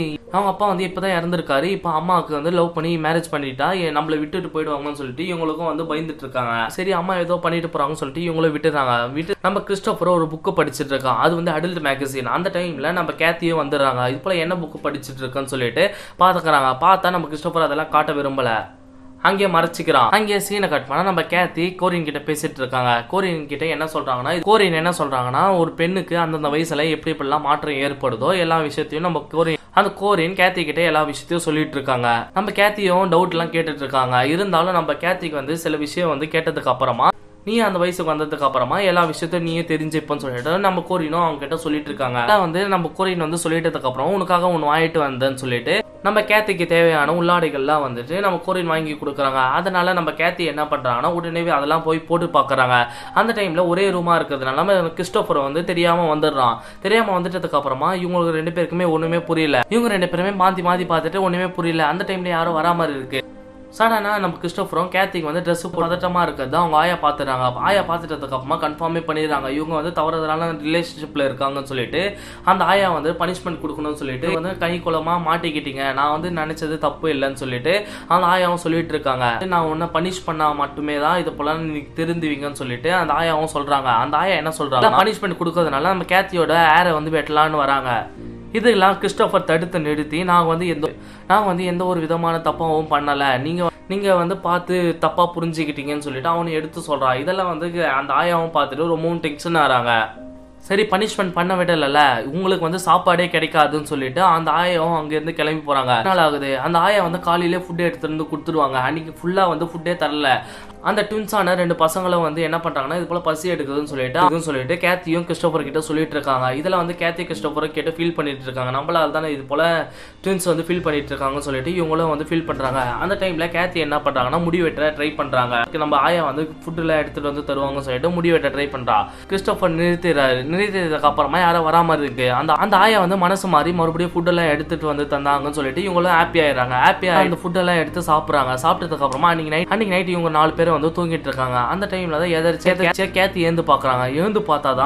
Speaker 1: இப்ப அம்மாவுக்கு வந்து லவ் பண்ணி மேரேஜ் பண்ணிட்டா நம்மள விட்டுட்டு போயிடுவாங்கன்னு சொல்லிட்டு இவங்களுக்கும் வந்து பயந்துட்டு இருக்காங்க. சரி அம்மா ஏதோ பண்ணிட்டு போறாங்கன்னு சொல்லிட்டு இவங்களும் விட்டுறாங்க. நம்ம கிறிஸ்டோபரும் ஒரு புக்கு படிச்சுட்டு இருக்கான். அது வந்து அடல்ட் மேகசின். அந்த டைம்ல நம்ம கேத்தியும் வந்துடுறாங்க. இது போல என்ன புக்கு படிச்சுட்டு இருக்கன்னு சொல்லிட்டு பாத்துக்கிறாங்க. பார்த்தா நம்ம கிறிஸ்டோபர் அதெல்லாம் காட்ட விரும்பல, அங்கே மறைச்சிக்கிறான். அங்கே சீனை கட் பண்ணா நம்ம கேத்தி கோரின் கிட்ட பேசிட்டு இருக்காங்க. கோரின் கிட்ட என்ன சொல்றாங்கன்னா ஒரு பெண்ணுக்கு அந்தந்த வயசுல எப்படிலாம் மாற்றம் ஏற்படுதோ எல்லா விஷயத்தையும் நம்ம கோரின் கேத்தி கிட்ட எல்லா விஷயத்தையும் சொல்லிட்டு இருக்காங்க. நம்ம கேத்தியும் டவுட் எல்லாம் கேட்டுட்டு இருக்காங்க. இருந்தாலும் நம்ம கேத்திக்கு வந்து சில விஷயம் வந்து கேட்டதுக்கு அப்புறமா நீ அந்த வயசுக்கு வந்ததுக்கு அப்புறமா எல்லா விஷயத்தையும் நீயே தெரிஞ்சுப்பன்னு சொல்லிட்டு நம்ம கோரினும் அவங்க கிட்ட சொல்லிட்டு இருக்காங்க. வந்து நம்ம கோரின் வந்து சொல்லிட்டதுக்கு அப்புறம் உனக்காக ஒன்னு வாங்கிட்டு வந்தேன்னு சொல்லிட்டு நம்ம கேத்திக்கு தேவையான உள்ளாடைகள்லாம் வந்துட்டு நம்ம கோரின் வாங்கி கொடுக்குறாங்க. அதனால நம்ம கேத்தி என்ன பண்றாங்கன்னா உடனே அதெல்லாம் போய் போட்டு பாக்குறாங்க. அந்த டைம்ல ஒரே ரூமா இருக்கிறதுனால நம்ம கிறிஸ்டோபர் வந்து தெரியாம வந்துட்டதுக்கு அப்புறமா இவங்களுக்கு 2 பேருக்குமே ஒண்ணுமே புரியல. இவங்க 2 பேருமே மாத்தி பார்த்துட்டு ஒண்ணுமே புரியல. அந்த டைம்ல யாரும் வரா மாதிரி இருக்கு. சடனா நம்ம கிறிஸ்டோபரும் கேத்திக்கு வந்து ட்ரெஸ் பதட்டமா இருக்கிறது அவங்க ஆயா பாத்துறாங்க. ஆயா பாத்துட்டதுக்கு அப்புறமா கன்ஃபார்மே பண்ணிடுறாங்க இவங்க வந்து தவறுதலான ரிலேஷன்ஷிப்ல இருக்காங்கன்னு சொல்லிட்டு அந்த ஆயா வந்து பனிஷ்மெண்ட் கொடுக்கணும்னு சொல்லிட்டு வந்து கை குளமா மாட்டிக்கிட்டீங்க, நான் வந்து நினைச்சது தப்பு இல்லைன்னு சொல்லிட்டு அந்த ஆயாவும் சொல்லிட்டு இருக்காங்க. நான் உன்ன பனிஷ் பண்ணா மட்டுமே தான் இது போல நீ திருந்துவீங்கன்னு சொல்லிட்டு அந்த ஆயாவும் சொல்றாங்க. அந்த ஆயா என்ன சொல்றாங்க, பனிஷ்மெண்ட் கொடுக்கறதுனால நம்ம கேத்தியோட ஏரை வந்து வெட்டலான்னு வராங்க. இதெல்லாம் கிறிஸ்டோபர் தடுத்து நிறுத்தி நான் வந்து எந்த ஒரு விதமான தப்பாவும் பண்ணல, நீங்க வந்து பார்த்து தப்பா புரிஞ்சுக்கிட்டீங்கன்னு சொல்லிட்டு அவனை எடுத்து சொல்றான். இதெல்லாம் வந்து அந்த ஆயாவும் பார்த்துட்டு ரொம்பவும் டென்ஷன் ஆறாங்க. சரி பனிஷ்மெண்ட் பண்ண விடல, உங்களுக்கு வந்து சாப்பாடே கிடைக்காதுன்னு சொல்லிட்டு அந்த ஆயாவும் அங்க இருந்து கிளம்பி போறாங்க. நாள் ஆகுது. அந்த ஆயா வந்து காலையிலே ஃபுட் எடுத்துட்டு வந்து கொடுத்துருவாங்க. அன்னைக்கு ஃபுல்லா வந்து ஃபுட்டே தரல. அந்த ட்வின்ஸான 2 பசங்களும் வந்து என்ன பண்றாங்கன்னா இது போல பசி எடுக்குதுன்னு சொல்லிட்டு கேத்தியும் கிறிஸ்டோபர் கிட்ட சொல்லிட்டு இருக்காங்க. இதெல்லாம் வந்து கேத்தி கிறிஸ்டோபரும் கிட்ட ஃபீல் பண்ணிட்டு இருக்காங்க. நம்மளால தானே இது போல ட்வின்ஸ் வந்து ஃபீல் பண்ணிட்டு இருக்காங்கன்னு சொல்லிட்டு இவங்களும் வந்து ஃபீல் பண்றாங்க. அந்த டைம்ல கேத்தி என்ன பண்றாங்கன்னா முடி வெட்ட ட்ரை பண்றாங்க. நம்ம ஆயா வந்து ஃபுட் எல்லாம் எடுத்துட்டு வந்து தருவாங்கன்னு சொல்லிட்டு முடி வெட்ட ட்ரை பண்றா. கிறிஸ்டோபர் நிறுத்தினதுக்கு அப்புறமா யாரும் வராம இருக்கு. அந்த ஆயா வந்து மனசு மாறி மறுபடியும் ஃபுட் எல்லாம் எடுத்துட்டு வந்து தந்தாங்கன்னு சொல்லிட்டு இவங்களும் ஹாப்பி ஆயிடுறாங்க. ஹாப்பியா அந்த ஃபுட் எல்லாம் எடுத்து சாப்பிடுறாங்க. சாப்பிட்டதுக்கு அப்புறமா அன்னைக்கு நைட் இவங்க 4 பேர் வந்து தூங்கிட்டு இருக்காங்க. அந்த டைம்ல தான் எதிர்த்து கேத்தி எழுந்து பாக்குறாங்க. எழுந்து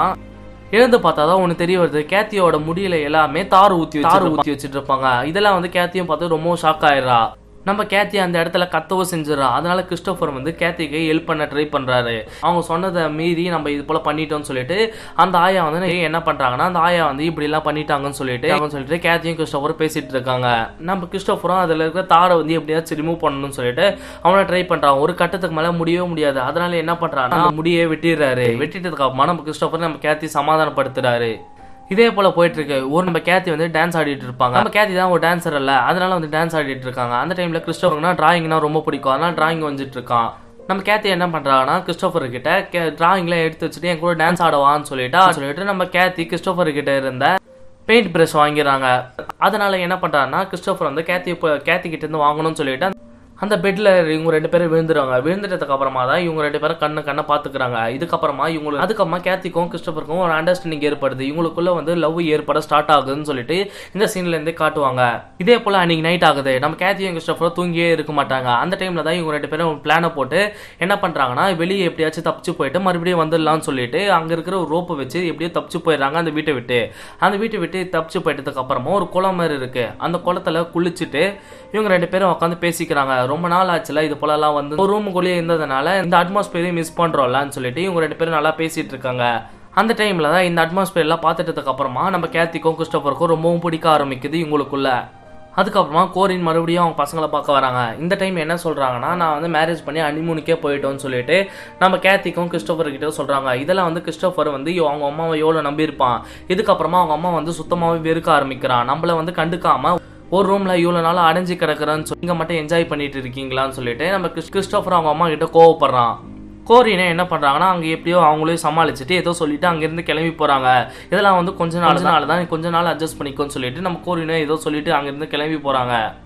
Speaker 1: பார்த்தாதான் ஒண்ணு தெரிய வருது, கேத்தியோட முடியல எல்லாமே தார் ஊத்தி வச்சிட்டு இருப்பாங்க. இதெல்லாம் வந்து கேத்தியும் பார்த்து ரொம்ப ஷாக் ஆயிடுறா. நம்ம கேத்தி அந்த இடத்துல கத்தவும் செஞ்சிடறா. அதனால கிறிஸ்டோபர் வந்து கேத்திக்கு ஹெல்ப் பண்ண ட்ரை பண்றாரு. அவங்க சொன்னதை மீறி நம்ம இது போல பண்ணிட்டோம்னு சொல்லிட்டு அந்த ஆயா வந்து என்ன பண்றாங்கன்னா அந்த ஆயா வந்து இப்படி எல்லாம் பண்ணிட்டாங்கன்னு சொல்லிட்டு கேத்தியும் கிறிஸ்டோபரும் பேசிட்டு இருக்காங்க. நம்ம கிறிஸ்டோபரும் அதுல இருக்கிற தாரை வந்து எப்படியாச்சும் ரிமூவ் பண்ணணும்னு சொல்லிட்டு அவனை ட்ரை பண்றான். ஒரு கட்டத்துக்கு மேல முடியவே முடியாது. அதனால என்ன பண்றான்னா முடியே வெட்டிடுறாரு. வெட்டிட்டதுக்கு அப்புறமா நம்ம கிறிஸ்டோபர் நம்ம கேத்தி சமாதானப்படுத்துறாரு. இதே போல போயிட்டு இருக்கு. நம்ம கேத்தி வந்து டான்ஸ் ஆடிட்டு இருப்பாங்க. நம்ம கேத்தி தான் ஒரு டான்சர் இல்ல, அதனால வந்து டான்ஸ் ஆடிட்டு இருக்காங்க. அந்த டைம்ல கிறிஸ்டோபர்னா டிராயிங்னா ரொம்ப பிடிக்கும், அதனால டிராயிங் வந்துட்டு இருக்கான். நம்ம கேத்தி என்ன பண்றாங்கன்னா கிறிஸ்டோபர் கிட்ட டிராயிங்ல எடுத்து வச்சுட்டு என் கூட டான்ஸ் ஆடவான்னு சொல்லிட்டு நம்ம கேத்தி கிறிஸ்டோபர் கிட்ட இருந்த பெயிண்ட் பிரஷ் வாங்கிறாங்க. அதனால என்ன பண்றாருன்னா கிறிஸ்டோபர் வந்து கேத்தி கிட்ட இருந்து வாங்கணும்னு சொல்லிட்டு அந்த பெட்ல இவங்க 2 பேரும் விழுந்துருவாங்க. விழுந்துட்டதுக்கு அப்புறமா தான் இவங்க 2 பேரும் கண்ணை பாத்துக்கிறாங்க. அதுக்கப்புறமா கேத்திக்கும் கிறிஸ்டோபருக்கும் ஒரு அண்டர்ஸ்டாண்டிங் ஏற்படுது. இவங்களுக்குள்ள வந்து லவ் ஏற்பட ஸ்டார்ட் ஆகுதுன்னு சொல்லிட்டு இந்த சீன்ல இருந்தே காட்டுவாங்க. இதே போல அன்னைக்கு நைட் ஆகுது. நம்ம கேத்தியும் கிறிஸ்டோபரும் தூங்கியே இருக்க மாட்டாங்க. அந்த டைம்ல தான் இவங்க 2 பேரும் பிளானை போட்டு என்ன பண்றாங்கன்னா வெளியே எப்படியாச்சும் தப்பிச்சு போயிட்டு மறுபடியும் வந்துடலாம்னு சொல்லிட்டு அங்க இருக்கிற ஒரு ரோப்பை வச்சு எப்படியோ தப்பிச்சு போயிடுறாங்க அந்த வீட்டை விட்டு தப்பிச்சு போயிட்டதுக்கு அப்புறமா ஒரு குளம் மாதிரி இருக்கு. அந்த குளத்துல குளிச்சுட்டு இவங்க 2 பேரும் உட்காந்து பேசிக்கிறாங்க. ரொம்ப நாள் ஆச்சுல இது போல எல்லாம் வந்து ஒரு ரூமுக்குள்ளேயே இருந்ததுனால இந்த அட்மாஸ்பியரையும் மிஸ் பண்றோம்லான்னு சொல்லிட்டு இவங்க 2 பேரும் நல்லா பேசிட்டு இருக்காங்க. அந்த டைம்ல தான் இந்த அட்மாஸ்பியர் எல்லாம் பார்த்துட்டதுக்கு அப்புறமா நம்ம கேத்திக்கும் கிறிஸ்டோபருக்கும் ரொம்பவும் பிடிக்க ஆரம்பிக்குது இவங்களுக்குள்ள. அதுக்கப்புறமா கோரின் மறுபடியும் அவங்க பசங்களை பார்க்க வராங்க. இந்த டைம் என்ன சொல்றாங்கன்னா நான் வந்து மேரேஜ் பண்ணி ஹனிமூனுக்கே போயிட்டோம்னு சொல்லிட்டு நம்ம கேத்திக்கும் கிறிஸ்டோபர் கிட்ட சொல்றாங்க. இதெல்லாம் வந்து கிறிஸ்டோபர் வந்து அவங்க அம்மாவை எவ்வளவு நம்பியிருப்பான். இதுக்கப்புறமா அவங்க அம்மா வந்து சுத்தமாவே வெறுக்க ஆரம்பிக்கிறான். நம்மள வந்து கண்டுக்காம ஒரு ரூம்ல இவ்வளவு நாள் அடைஞ்சு கிடக்குறான்னு சொல்லி நீங்க மட்டும் என்ஜாய் பண்ணிட்டு இருக்கீங்களான்னு சொல்லிட்டு நம்ம கிறிஸ்டோபர் அவங்க அம்மா கிட்ட கோவப்படுறான். கோரினை என்ன பண்றாங்கன்னா அங்க எப்படியோ அவங்களையும் சமாளிச்சுட்டு ஏதோ சொல்லிட்டு அங்கிருந்து கிளம்பி போறாங்க. இதெல்லாம் வந்து கொஞ்ச நாள் தான், கொஞ்ச நாள் அட்ஜஸ்ட் பண்ணிக்கோன்னு சொல்லிட்டு நம்ம கோரினை ஏதோ சொல்லிட்டு அங்கிருந்து கிளம்பி போறாங்க.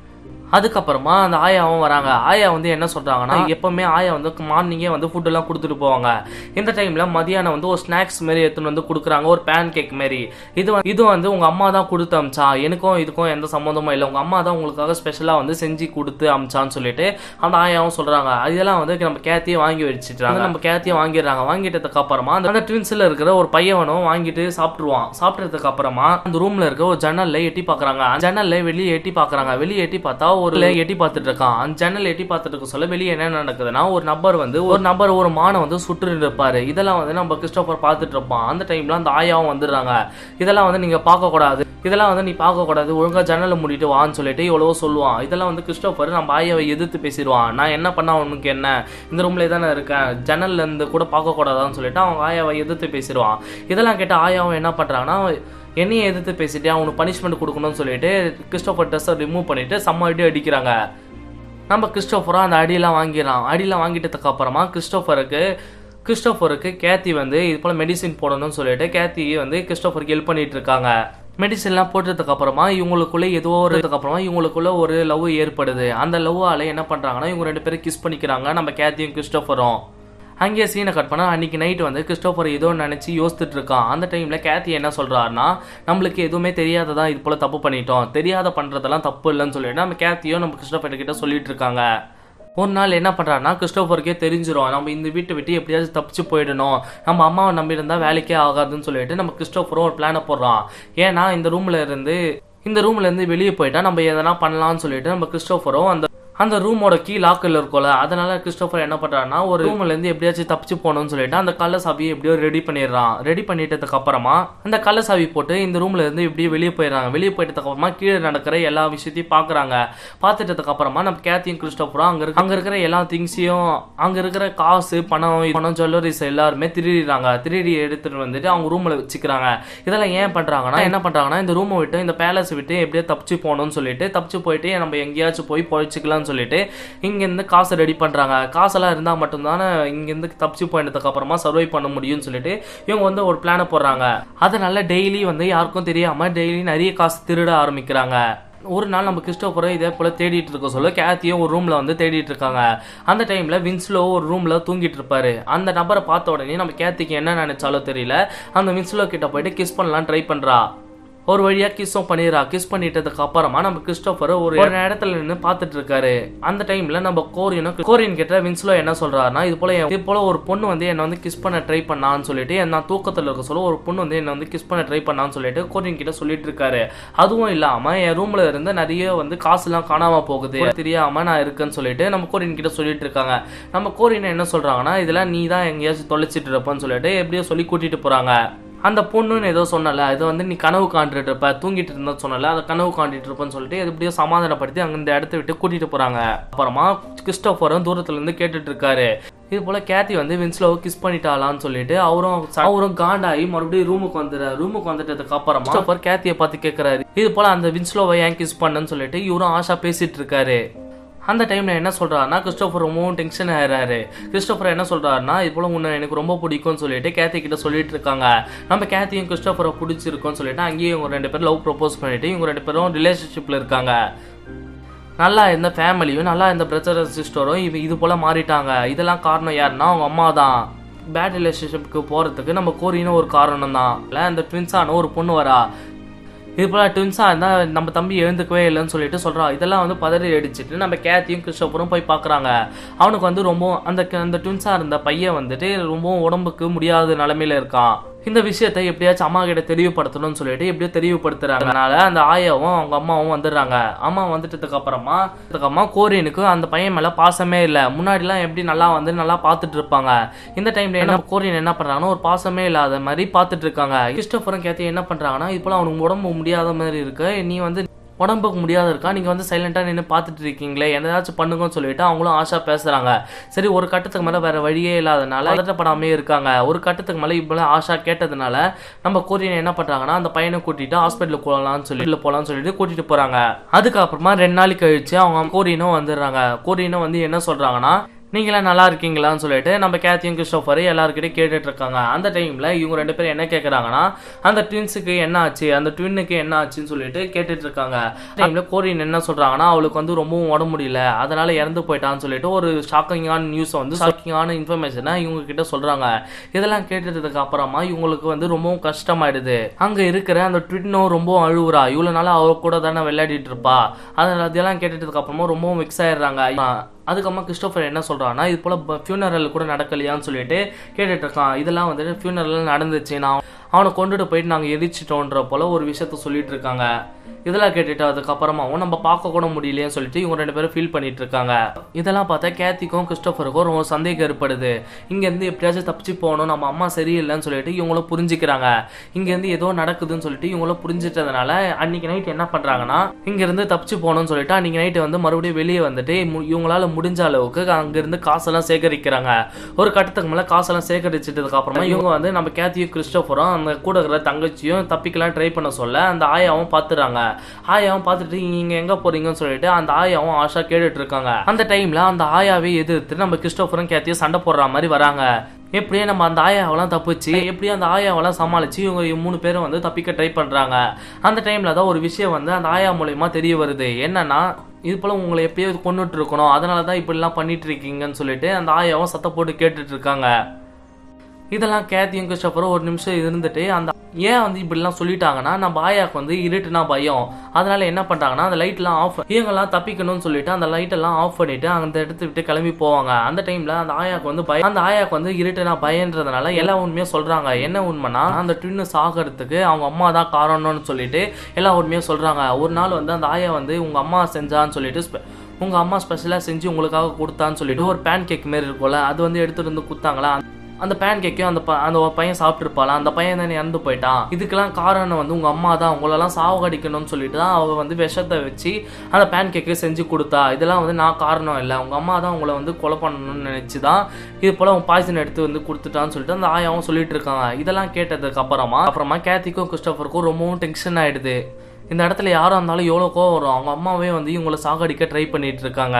Speaker 1: அதுக்கப்புறமா அந்த ஆயாவும் வராங்க. ஆயா வந்து என்ன சொல்றாங்கன்னா, எப்பவுமே ஆயா வந்து மார்னிங்கே வந்து ஃபுட் எல்லாம் கொடுத்துட்டு போவாங்க. இந்த டைம்ல மதியானம் வந்து ஒரு ஸ்நாக்ஸ் மாதிரி எடுத்துன்னு வந்து கொடுக்குறாங்க, ஒரு பேன் கேக் மாதிரி. இது வந்து உங்க அம்மா தான் கொடுத்து அமிச்சா, எனக்கும் இதுக்கும் எந்த சம்மந்தமும் இல்லை, உங்க அம்மா தான் உங்களுக்காக ஸ்பெஷலா வந்து செஞ்சு கொடுத்து அமிச்சான்னு சொல்லிட்டு அந்த ஆயாவும் சொல்றாங்க. இதெல்லாம் வந்து நம்ம கேத்தியை வாங்கி வச்சுட்டாங்க. நம்ம கேத்தியை வாங்கிடுறாங்க. வாங்கிட்டதுக்கு அப்புறமா அந்த ட்வின்ஸ்ல இருக்கிற ஒரு பையனும் வாங்கிட்டு சாப்பிட்டுருவான். சாப்பிட்டதுக்கு அப்புறமா அந்த ரூம்ல இருக்க ஒரு ஜன்னல்ல எட்டி பாக்குறாங்க. ஜன்னல்ல வெளியே எட்டி பாக்குறாங்க. வெளியே எட்டி பார்த்தா ஒரு எட்டி பார்த்துட்டு இருக்கான். அந்த ஜன்னல் எட்டி பார்த்துட்டு இருக்க சொல்ல வெளியே என்ன நடக்குதுன்னா, ஒரு நபர் ஒரு மானை வந்து சுட்டு இருப்பாரு. இதெல்லாம் வந்து நம்ம கிறிஸ்டோபர் பார்த்துட்டு இருப்பான். அந்த டைம்ல அந்த ஆயாவும் வந்துடுறாங்க. இதெல்லாம் வந்து நீங்க பார்க்க கூடாது, இதெல்லாம் வந்து நீ பார்க்க கூடாது, ஒழுங்கா ஜன்னலை மூடிட்டு வான்னு சொல்லிட்டு எவ்வளவோ சொல்லுவான். இதெல்லாம் வந்து கிறிஸ்டோபர் நம்ம ஆயாவை எதிர்த்து பேசிடுவான். நான் என்ன பண்ணா உனக்கு என்ன, இந்த ரூம்ல தானே இருக்கேன், ஜன்னல்ல இருந்து கூட பார்க்க கூடாதான்னு சொல்லிட்டு அவங்க ஆயாவை எதிர்த்து பேசிடுவான். இதெல்லாம் கேட்ட ஆயாவும் என்ன பண்றாங்கன்னா, என்னையே எதிர்த்து பேசிட்டு அவனுக்கு பனிஷ்மெண்ட் கொடுக்கணும்னு சொல்லிட்டு கிறிஸ்டோபர் ட்ரெஸ்ஸை ரிமூவ் பண்ணிட்டு செம்ம அடி அடிக்கிறாங்க. நம்ம கிறிஸ்டோபரும் அந்த அடியெல்லாம் வாங்கிடுறான். அடியெல்லாம் வாங்கிட்டதுக்கு அப்புறமா கிறிஸ்டோபருக்கு கேத்தி வந்து இது போல மெடிசின் போடணும்னு சொல்லிட்டு கேத்தி வந்து கிறிஸ்டோபருக்கு ஹெல்ப் பண்ணிட்டு இருக்காங்க. மெடிசன்லாம் போட்டதுக்கு அப்புறமா இவங்களுக்குள்ள ஒரு லவ் ஏற்படுது. அந்த லவ்வால என்ன பண்றாங்கன்னா, இவங்க 2 பேரும் கிஸ் பண்ணிக்கிறாங்க, நம்ம கேத்தியும் கிறிஸ்டோபரும். அங்கேயே சீனை கட் பண்ணா அன்னைக்கு நைட் வந்து கிறிஸ்டோபர் ஏதோ நினைச்சு யோசிச்சுட்டு இருக்கான். அந்த டைம்ல கேத்தி என்ன சொல்றாருன்னா, நம்மளுக்கு எதுவுமே தெரியாததான் இது போல தப்பு பண்ணிட்டோம், தெரியாத பண்றதெல்லாம் தப்பு இல்லைன்னு சொல்லிட்டு நம்ம கேத்தியும் நம்ம கிறிஸ்டோபர் கிட்ட சொல்லிட்டு இருக்காங்க. ஒரு நாள் என்ன பண்றாருன்னா, கிறிஸ்டோபருக்கே தெரிஞ்சிடும் நம்ம இந்த வீட்டை விட்டு எப்படியாச்சும் தப்பிச்சு போயிடணும், நம்ம அம்மாவை நம்பி இருந்தா வேலைக்கே ஆகாதுன்னு சொல்லிட்டு நம்ம கிறிஸ்டோபரும் ஒரு பிளானை போடுறான். ஏன்னா இந்த ரூம்ல இருந்து வெளியே போயிட்டா நம்ம எதனா பண்ணலாம்னு சொல்லிட்டு நம்ம கிறிஸ்டோபரும் அந்த ரூமோட கீ லாக்கில் இருக்கும்ல, அதனால கிறிஸ்டோபர் என்ன பண்றாருன்னா, ஒரு ரூம்ல இருந்து எப்படியாச்சும் தப்பிச்சு போகணும்னு சொல்லிட்டு அந்த கள்ள சாவியை எப்படியோ ரெடி பண்ணிடுறான். ரெடி பண்ணிட்டதுக்கு அப்புறமா அந்த கள்ள சாவி போட்டு இந்த ரூம்ல இருந்து எப்படியோ வெளியே போயிடுறாங்க. வெளியே போயிட்டதுக்கு அப்புறமா கீழே நடக்கிற எல்லா விஷயத்தையும் பாக்குறாங்க. பார்த்துட்டதுக்கு அப்புறமா நம்ம கேத்தியும் கிறிஸ்டோபரும் அங்க இருக்கிற எல்லா திங்ஸையும், அங்க இருக்கிற காசு பணம் ஜுவல்லரிஸ் எல்லாருமே திருடி எடுத்துட்டு வந்துட்டு அவங்க ரூம்ல வச்சுக்கிறாங்க. இதெல்லாம் ஏன் பண்றாங்கன்னா, என்ன பண்றாங்கன்னா, இந்த ரூமை விட்டு இந்த பேலஸ் விட்டு எப்படியோ தப்பிச்சு போகணும்னு சொல்லிட்டு தப்பிச்சு போயிட்டு நம்ம எங்கேயாச்சும் போய் பொழைச்சிக்கலாம் சொல்லிட்டு இங்க இருந்து காசை ரெடி பண்றாங்க. காசெல்லாம் இருந்தா மட்டும்தானே இங்க இருந்து தப்பிச்சு போயிட்டதுக்கு அப்புறமா சர்வை பண்ண முடியும்னு சொல்லிட்டு இவங்க வந்து ஒரு பிளானை போடுறாங்க. அதனால டெய்லி வந்து யாருக்கும் தெரியாம டெய்லி நிறைய காசு திருட ஆரம்பிக்கிறாங்க. ஒரு நாள் நம்ம கிறிஸ்டோபரை இதே போல தேடிட்டு இருக்க சொல்ல கேத்தியும் ஒரு ரூம்ல வந்து தேடிட்டு இருக்காங்க. அந்த டைம்ல வின்ஸ்லோ ஒரு ரூம்ல தூங்கிட்டு இருப்பாரு. அந்த நபரை பார்த்த உடனே நம்ம கேத்திக்கு என்ன நினைச்சாலும் தெரியல, அந்த வின்ஸ்லோ கிட்ட போயிட்டு கிஸ் பண்ணலாம் ட்ரை பண்றா. ஒரு வழியா கிஸ்ஸும் பண்ணிடுறா. கிஸ் பண்ணிட்டதுக்கு அப்புறமா நம்ம கிறிஸ்டோபர் ஒரு இடத்துல நின்று பார்த்துட்டு இருக்காரு. அந்த டைம்ல நம்ம கோரியன் கிட்ட வின்ஸ்லோ என்ன சொல்றாருன்னா, இது போல ஒரு பொண்ணு வந்து என்ன வந்து கிஸ் பண்ண ட்ரை பண்ணான்னு சொல்லிட்டு, நான் தூக்கத்துல இருக்க சொல்ல ஒரு பொண்ணு வந்து என்ன வந்து கிஸ் பண்ண ட்ரை பண்ணான்னு சொல்லிட்டு கோரியன் கிட்ட சொல்லிட்டு இருக்காரு. அதுவும் இல்லாம என் ரூம்ல இருந்து நிறைய வந்து காசு எல்லாம் காணாம போகுது, தெரியாம நான் இருக்கேன்னு சொல்லிட்டு நம்ம கோரியன் கிட்ட சொல்லிட்டு இருக்காங்க. நம்ம கோரியன் என்ன சொல்றாங்கன்னா, இதெல்லாம் நீ தான் எங்கேயாச்சும் தொலைச்சிட்டு இருப்பன்னு சொல்லிட்டு எப்படியோ சொல்லி கூட்டிட்டு போறாங்க. அந்த பொண்ணுன்னு ஏதோ சொன்னல, இது வந்து நீ கனவு காண்டிட்டு இருப்ப, தூங்கிட்டு இருந்தா சொன்னல, அதை கனவு காண்டிட்டு இருப்பன்னு சொல்லிட்டு எப்படியோ சமாதானப்படுத்தி அங்க இந்த இடத்த விட்டு கூட்டிட்டு போறாங்க. அப்புறமா கிறிஸ்டோபரும் தூரத்துல இருந்து கேட்டுட்டு இருக்காரு. இது போல கேத்தி வந்து வின்ஸ்லோவை கிஸ் பண்ணிட்டாலான்னு சொல்லிட்டு அவரும் காண்டாகி மறுபடியும் ரூமுக்கு வந்துட்டதுக்கு அப்புறமா கிறிஸ்டோபர் கேத்தியை பார்த்து கேட்கிறாரு, இது போல அந்த வின்ஸ்லோவை ஏன் கிஸ் பண்ணன்னு சொல்லிட்டு இவரும் ஆஷா பேசிட்டு இருக்காரு. அந்த டைம்ல என்ன சொல்றாருன்னா, கிறிஸ்டோபர் ரொம்பவும் டென்ஷன் ஆயிடுறாரு. கிறிஸ்டோபர் என்ன சொல்றாருன்னா, இது போல உன்னை எனக்கு ரொம்ப பிடிக்கும்னு சொல்லிட்டு கேத்தி கிட்ட சொல்லிட்டு இருக்காங்க. நம்ம கேத்தியும் கிறிஸ்டோபரை பிடிச்சிருக்கோன்னு சொல்லிட்டு அங்கேயே இவங்க 2 பேரும் லவ் ப்ரப்போஸ் பண்ணிட்டு இவங்க 2 பேரும் ரிலேஷன்ஷிப்ல இருக்காங்க. நல்லா இருந்த ஃபேமிலியும் நல்லா இருந்த பிரதர் அண்ட் சிஸ்டரும் இது போல மாறிட்டாங்க. இதெல்லாம் காரணம் யாருன்னா அவங்க அம்மா தான். பேட் ரிலேஷன்ஷிப்க்கு போறதுக்கு நம்ம கோரினும் ஒரு காரணம் தான். அந்த ட்வின்ஸான ஒரு பொண்ணு வரா. இது போல ட்வின்ஸா இருந்தா நம்ம தம்பி எழுந்துக்கவே இல்லைன்னு சொல்லிட்டு சொல்றா. இதெல்லாம் வந்து பதறி அடிச்சுட்டு நம்ம கேத்தியும் கிறிஸ்டோபரும் போய் பாக்குறாங்க. அவனுக்கு வந்து ரொம்ப அந்த ட்வின்ஸா இருந்த பையன் வந்துட்டு ரொம்ப உடம்புக்கு முடியாத நிலைமையில இருக்கான். இந்த விஷயத்தை எப்படியாச்சும் அம்மா கிட்ட தெளிவுபடுத்தணும்னு சொல்லிட்டு எப்படியோ தெளிவுபடுத்துறாங்க. அதனால அந்த ஆயாவும் அவங்க அம்மாவும் வந்துடுறாங்க. அம்மா வந்துட்டதுக்கு அப்புறமா கோரியனுக்கு அந்த பையன் மேல பாசமே இல்லை. முன்னாடிலாம் எப்படி நல்லா பார்த்துட்டு இருப்பாங்க. இந்த டைம்ல என்ன கோரியன் என்ன பண்றாங்கன்னா, ஒரு பாசமே இல்லாத மாதிரி பார்த்துட்டு இருக்காங்க. கிறிஸ்டோபரும் கேத்தி என்ன பண்றாங்கன்னா, இது போல அவனுக்கு உடம்பு முடியாத மாதிரி இருக்கு, நீ வந்து உடம்புக்கு முடியாத இருக்கா, நீங்க வந்து சைலண்டா நின்று பார்த்துட்டு இருக்கீங்களே, எதாச்சும் பண்ணுங்கன்னு சொல்லிட்டு அவங்களும் ஆஷா பேசுறாங்க. சரி, ஒரு கட்டத்துக்கு மேல வேற வழியே இல்லாதனால பதட்டப்படாமே இருக்காங்க. ஒரு கட்டத்துக்கு மேல இப்ப ஆஷா கேட்டதுனால நம்ம கோரியன் என்ன பண்றாங்கன்னா, அந்த பையனை கூட்டிட்டு ஹாஸ்பிட்டலுக்கு போலாம்னு சொல்லிட்டு கூட்டிட்டு போறாங்க. அதுக்கப்புறமா 2 நாளைக்கு கழிச்சு அவங்க கோரியனும் வந்துடுறாங்க. கோரியனும் வந்து என்ன சொல்றாங்கன்னா, நீங்களாம் நல்லா இருக்கீங்களான்னு சொல்லிட்டு நம்ம கேத்தியும் கிறிஸ்டோபர் எல்லாருக்கிட்டே கேட்டுட்டு இருக்காங்க. அந்த டைம்ல இவங்க 2 பேரும் என்ன கேட்கறாங்கன்னா, அந்த ட்வின்ஸுக்கு என்ன ஆச்சு, அந்த ட்வின்னுக்கு என்ன ஆச்சுன்னு சொல்லிட்டு கேட்டுட்டு இருக்காங்க. டைம்ல கோரின் என்ன சொல்றாங்கன்னா, அவளுக்கு வந்து ரொம்பவும் உடம்பு முடியல, அதனால இறந்து போயிட்டான்னு சொல்லிட்டு ஒரு ஷாக்கிங்கான நியூஸ் வந்து ஷாக்கிங்கான இன்ஃபர்மேஷனை இவங்க கிட்ட சொல்றாங்க. இதெல்லாம் கேட்டதுக்கு அப்புறமா இவங்களுக்கு வந்து ரொம்பவும் கஷ்டமாயிடுது. அங்க இருக்கிற அந்த ட்வின்னும் ரொம்பவும் அழுவுறா. இவ்வளவு நாளா அவ கூட தானே விளையாடிட்டு இருப்பா. அதெல்லாம் கேட்டதுக்கு அப்புறமா ரொம்பவும் மிக்ஸ் ஆயிடுறாங்க. அதுக்கப்புறமா கிறிஸ்டோபர் என்ன சொல்றான்னா, இது போல ஃபியூனரல் கூட நடக்கலையான்னு சொல்லிட்டு கேட்டுட்டு இருக்கான். இதெல்லாம் வந்துட்டு ஃபியூனரல் நடந்துச்சு, நான் அவனை கொண்டுட்டு போயிட்டு நாங்கள் எரிச்சிட்டோன்ற போல ஒரு விஷயத்த சொல்லிட்டு இருக்காங்க. இதெல்லாம் கேட்டுட்டு அதுக்கப்புறமாவும் நம்ம பார்க்க கூட முடியலையேன்னு சொல்லிட்டு இவங்க 2 பேரும் ஃபீல் பண்ணிட்டு இருக்காங்க. இதெல்லாம் பார்த்தா கேத்திக்கும் கிறிஸ்டோபருக்கும் ரொம்ப சந்தேகம் ஏற்படுது. இங்கேருந்து எப்படியாச்சும் தப்பிச்சு போகணும், நம்ம அம்மா சரியில்லைன்னு சொல்லிட்டு இவங்களும் புரிஞ்சுக்கிறாங்க. இங்கேருந்து ஏதோ நடக்குதுன்னு சொல்லிட்டு இவங்களும் புரிஞ்சிட்டதுனால அன்னைக்கு நைட் என்ன பண்றாங்கன்னா, இங்கேருந்து தப்பிச்சு போகணும்னு சொல்லிட்டு அன்னைக்கு நைட்டு வந்து மறுபடியும் வெளியே வந்துட்டு இவங்களால முடிஞ்ச அளவுக்கு அங்கிருந்து காசெல்லாம் சேகரிக்கிறாங்க. ஒரு கட்டத்துக்கு மேலே காசெல்லாம் சேகரிச்சிட்டதுக்கு அப்புறமா இவங்க வந்து நம்ம கேத்தியும் கிறிஸ்டோபரும் அந்த கூட இருக்கிற தங்கச்சியும் தப்பிக்கலாம் ட்ரை பண்ண சொல்ல அந்த ஆயாவும் பார்த்துறாங்க. ஆயாவும் பார்த்துட்டு நீங்க எங்க போறீங்கன்னு சொல்லிட்டு அந்த ஆயாவும் ஆஷா கேட்டுட்டு இருக்காங்க. அந்த டைம்ல அந்த ஆயாவை எதிர்த்து நம்ம கிறிஸ்டோபரும் கேத்தியும் சண்டை போடுற மாதிரி வராங்க. எப்படியே நம்ம அந்த ஆயாவெல்லாம் தப்பிச்சு எப்படியே அந்த ஆயாவெல்லாம் சமாளிச்சு இவங்க 3 பேரும் வந்து தப்பிக்க ட்ரை பண்றாங்க. அந்த டைம்ல தான் ஒரு விஷயம் வந்து அந்த ஆயா மூலமா தெரிய வருது. என்னன்னா, இது போல உங்களை எப்பயாவது கொண்டுட்டு இருக்கணும், அதனாலதான் இப்படிலாம் பண்ணிட்டு இருக்கீங்கன்னு சொல்லிட்டு அந்த ஆயாவும் சத்தம் போட்டு கேட்டுட்டு இருக்காங்க. இதெல்லாம் கேத்தியும் கிறிஸ்டோபரும் ஒரு நிமிஷம் இருந்துட்டு அந்த ஏன் வந்து இப்படிலாம் சொல்லிட்டாங்கன்னா, நம்ம ஆயாக்கு வந்து இருட்டுனா பயம், அதனால என்ன பண்றாங்கன்னா அந்த லைட்லாம் ஆஃப், இவங்கெல்லாம் தப்பிக்கணும்னு சொல்லிட்டு அந்த லைட் எல்லாம் ஆஃப் பண்ணிட்டு அந்த இடத்த விட்டு கிளம்பி போவாங்க. அந்த டைம்ல அந்த ஆயாக்கு வந்து அந்த ஆயாக்கு வந்து இருட்டுனா பயன்றதுனால எல்லா உண்மையும் சொல்றாங்க. என்ன உண்மைனா, அந்த ட்வின்னு சாகிறதுக்கு அவங்க அம்மா தான் காரணம்னு சொல்லிட்டு எல்லா உண்மையும் சொல்றாங்க. ஒரு நாள் வந்து அந்த ஆயா வந்து உங்க அம்மா செஞ்சான்னு சொல்லிட்டு உங்க அம்மா ஸ்பெஷலா செஞ்சு உங்களுக்காக கொடுத்தான்னு சொல்லிட்டு ஒரு பேன் கேக் மாரி இருக்கும்ல, அது வந்து எடுத்துட்டு வந்து கொடுத்தாங்களா. அந்த பேன் கேக்கையும் அந்த பையன் சாப்பிட்டுருப்பாளா, அந்த பையன் தானே இறந்து போயிட்டான். இதுக்கெல்லாம் காரணம் வந்து உங்க அம்மா தான், உங்களெல்லாம் சாவகடிக்கணும்னு சொல்லிட்டு தான் அவ வந்து விஷத்தை வச்சு அந்த பேன் கேக்கை செஞ்சு கொடுத்தா. இதெல்லாம் வந்து நான் காரணம் இல்லை, உங்க அம்மா தான் உங்களை வந்து கொலை பண்ணணும்னு நினைச்சுதான் இது போல பாய்சன் எடுத்து வந்து கொடுத்துட்டான்னு சொல்லிட்டு அந்த ஆயாவும் சொல்லிட்டு இருக்காங்க. இதெல்லாம் கேட்டதுக்கு அப்புறமா கேத்திக்கும் கிறிஸ்டோபருக்கும் ரொம்பவும் டென்ஷன் ஆயிடுது. இந்த இடத்துல யாரும் இருந்தாலும் எவ்வளோ கோவம் வரும். அவங்க அம்மாவே வந்து இவங்களை சாகடிக்க ட்ரை பண்ணிட்டு இருக்காங்க.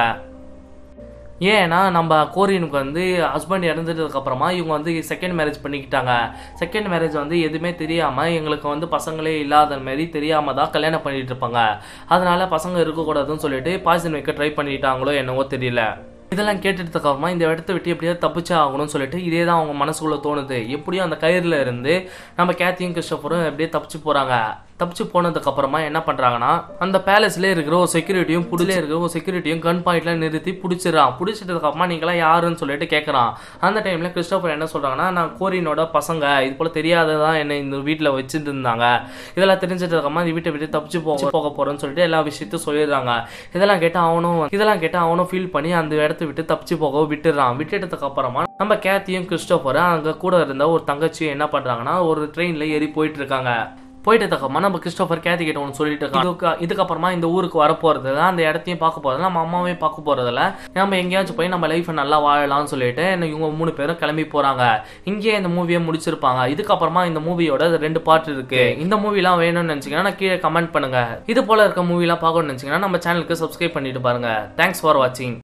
Speaker 1: ஏன்னா நம்ம கோரியனுக்கு வந்து ஹஸ்பண்ட் இறந்துட்டதுக்கு அப்புறமா இவங்க வந்து செகண்ட் மேரேஜ் பண்ணிக்கிட்டாங்க. செகண்ட் மேரேஜ் வந்து எதுவுமே தெரியாம எங்களுக்கு வந்து பசங்களே இல்லாத மாதிரி தெரியாம தான் கல்யாணம் பண்ணிட்டு இருப்பாங்க. அதனால பசங்க இருக்கக்கூடாதுன்னு சொல்லிட்டு பாய்சன் வைக்க ட்ரை பண்ணிட்டாங்களோ என்னவோ தெரியல. இதெல்லாம் கேட்டுட்டதுக்கு அப்புறமா இந்த இடத்த விட்டு எப்படியாவது தப்பிச்சா ஆகணும்னு சொல்லிட்டு இதே தான் அவங்க மனசுக்குள்ள தோணுது. எப்படியும் அந்த கயிறுல இருந்து நம்ம கேத்தியும் கிறிஸ்டோபரும் எப்படியே தப்பிச்சு போறாங்க. தப்பிச்சு போனதுக்கு அப்புறமா என்ன பண்றாங்கன்னா, அந்த பேலஸ்ல இருக்கிற ஒரு செக்யூரிட்டியும் கன் பாயிண்ட்ல நிறுத்தி பிடிச்சிடறான். பிடிச்சிட்டதுக்கு அப்புறமா நீங்களாம் யாருன்னு சொல்லிட்டு கேட்கறான். அந்த டைம்ல கிறிஸ்டோபர் என்ன சொல்றாங்கன்னா, நான் கோரினோட பசங்க, இது போல தெரியாததான் என்ன இந்த வீட்டுல வச்சுட்டு இருந்தாங்க, இதெல்லாம் தெரிஞ்சதுக்கு அப்புறமா இந்த வீட்டை விட்டு தப்பிச்சு போக போறோம்னு சொல்லிட்டு எல்லா விஷயத்தையும் சொல்லிடுறாங்க. இதெல்லாம் கேட்டு அவனும் ஃபீல் பண்ணி அந்த இடத்த விட்டு தப்பிச்சு போக விட்டுறான். விட்டுட்டதுக்கு அப்புறமா நம்ம கேத்தியும் கிறிஸ்டோபரும் அங்க கூட இருந்த ஒரு தங்கச்சியும் என்ன பண்றாங்கன்னா ஒரு ட்ரெயின்ல ஏறி போயிட்டு இருக்காங்க. போயிட்டதுக்கப்புறமா நம்ம கிறிஸ்டோபர் கேத்தி கிட்ட ஒன்று சொல்லிட்டு இருக்கான், இதுக்கப்புறமா இந்த ஊருக்கு வரப்போறது அந்த இடத்தையும் பார்க்க போறது, நம்ம அம்மாவே பார்க்க போறதில்ல, நம்ம எங்கேயாச்சும் போய் நம்ம லைஃப் நல்லா வாழலாம்னு சொல்லிட்டு இவங்க 3 பேரும் கிளம்பி போறாங்க. இங்கேயே இந்த மூவியை முடிச்சிருப்பாங்க. இதுக்கப்புறமா இந்த மூவியோட 2 பார்ட் இருக்கு. இந்த மூவிலாம் வேணும்னு நினைச்சீங்கன்னா நான் கீழே கமெண்ட் பண்ணுங்க. இது போல இருக்க மூவிலாம் பார்க்கணும்னு நினைச்சீங்கன்னா நம்ம சேனலுக்கு சப்ஸ்கிரைப் பண்ணிட்டு பாருங்க. தேங்க்ஸ் ஃபார் வாட்சிங்.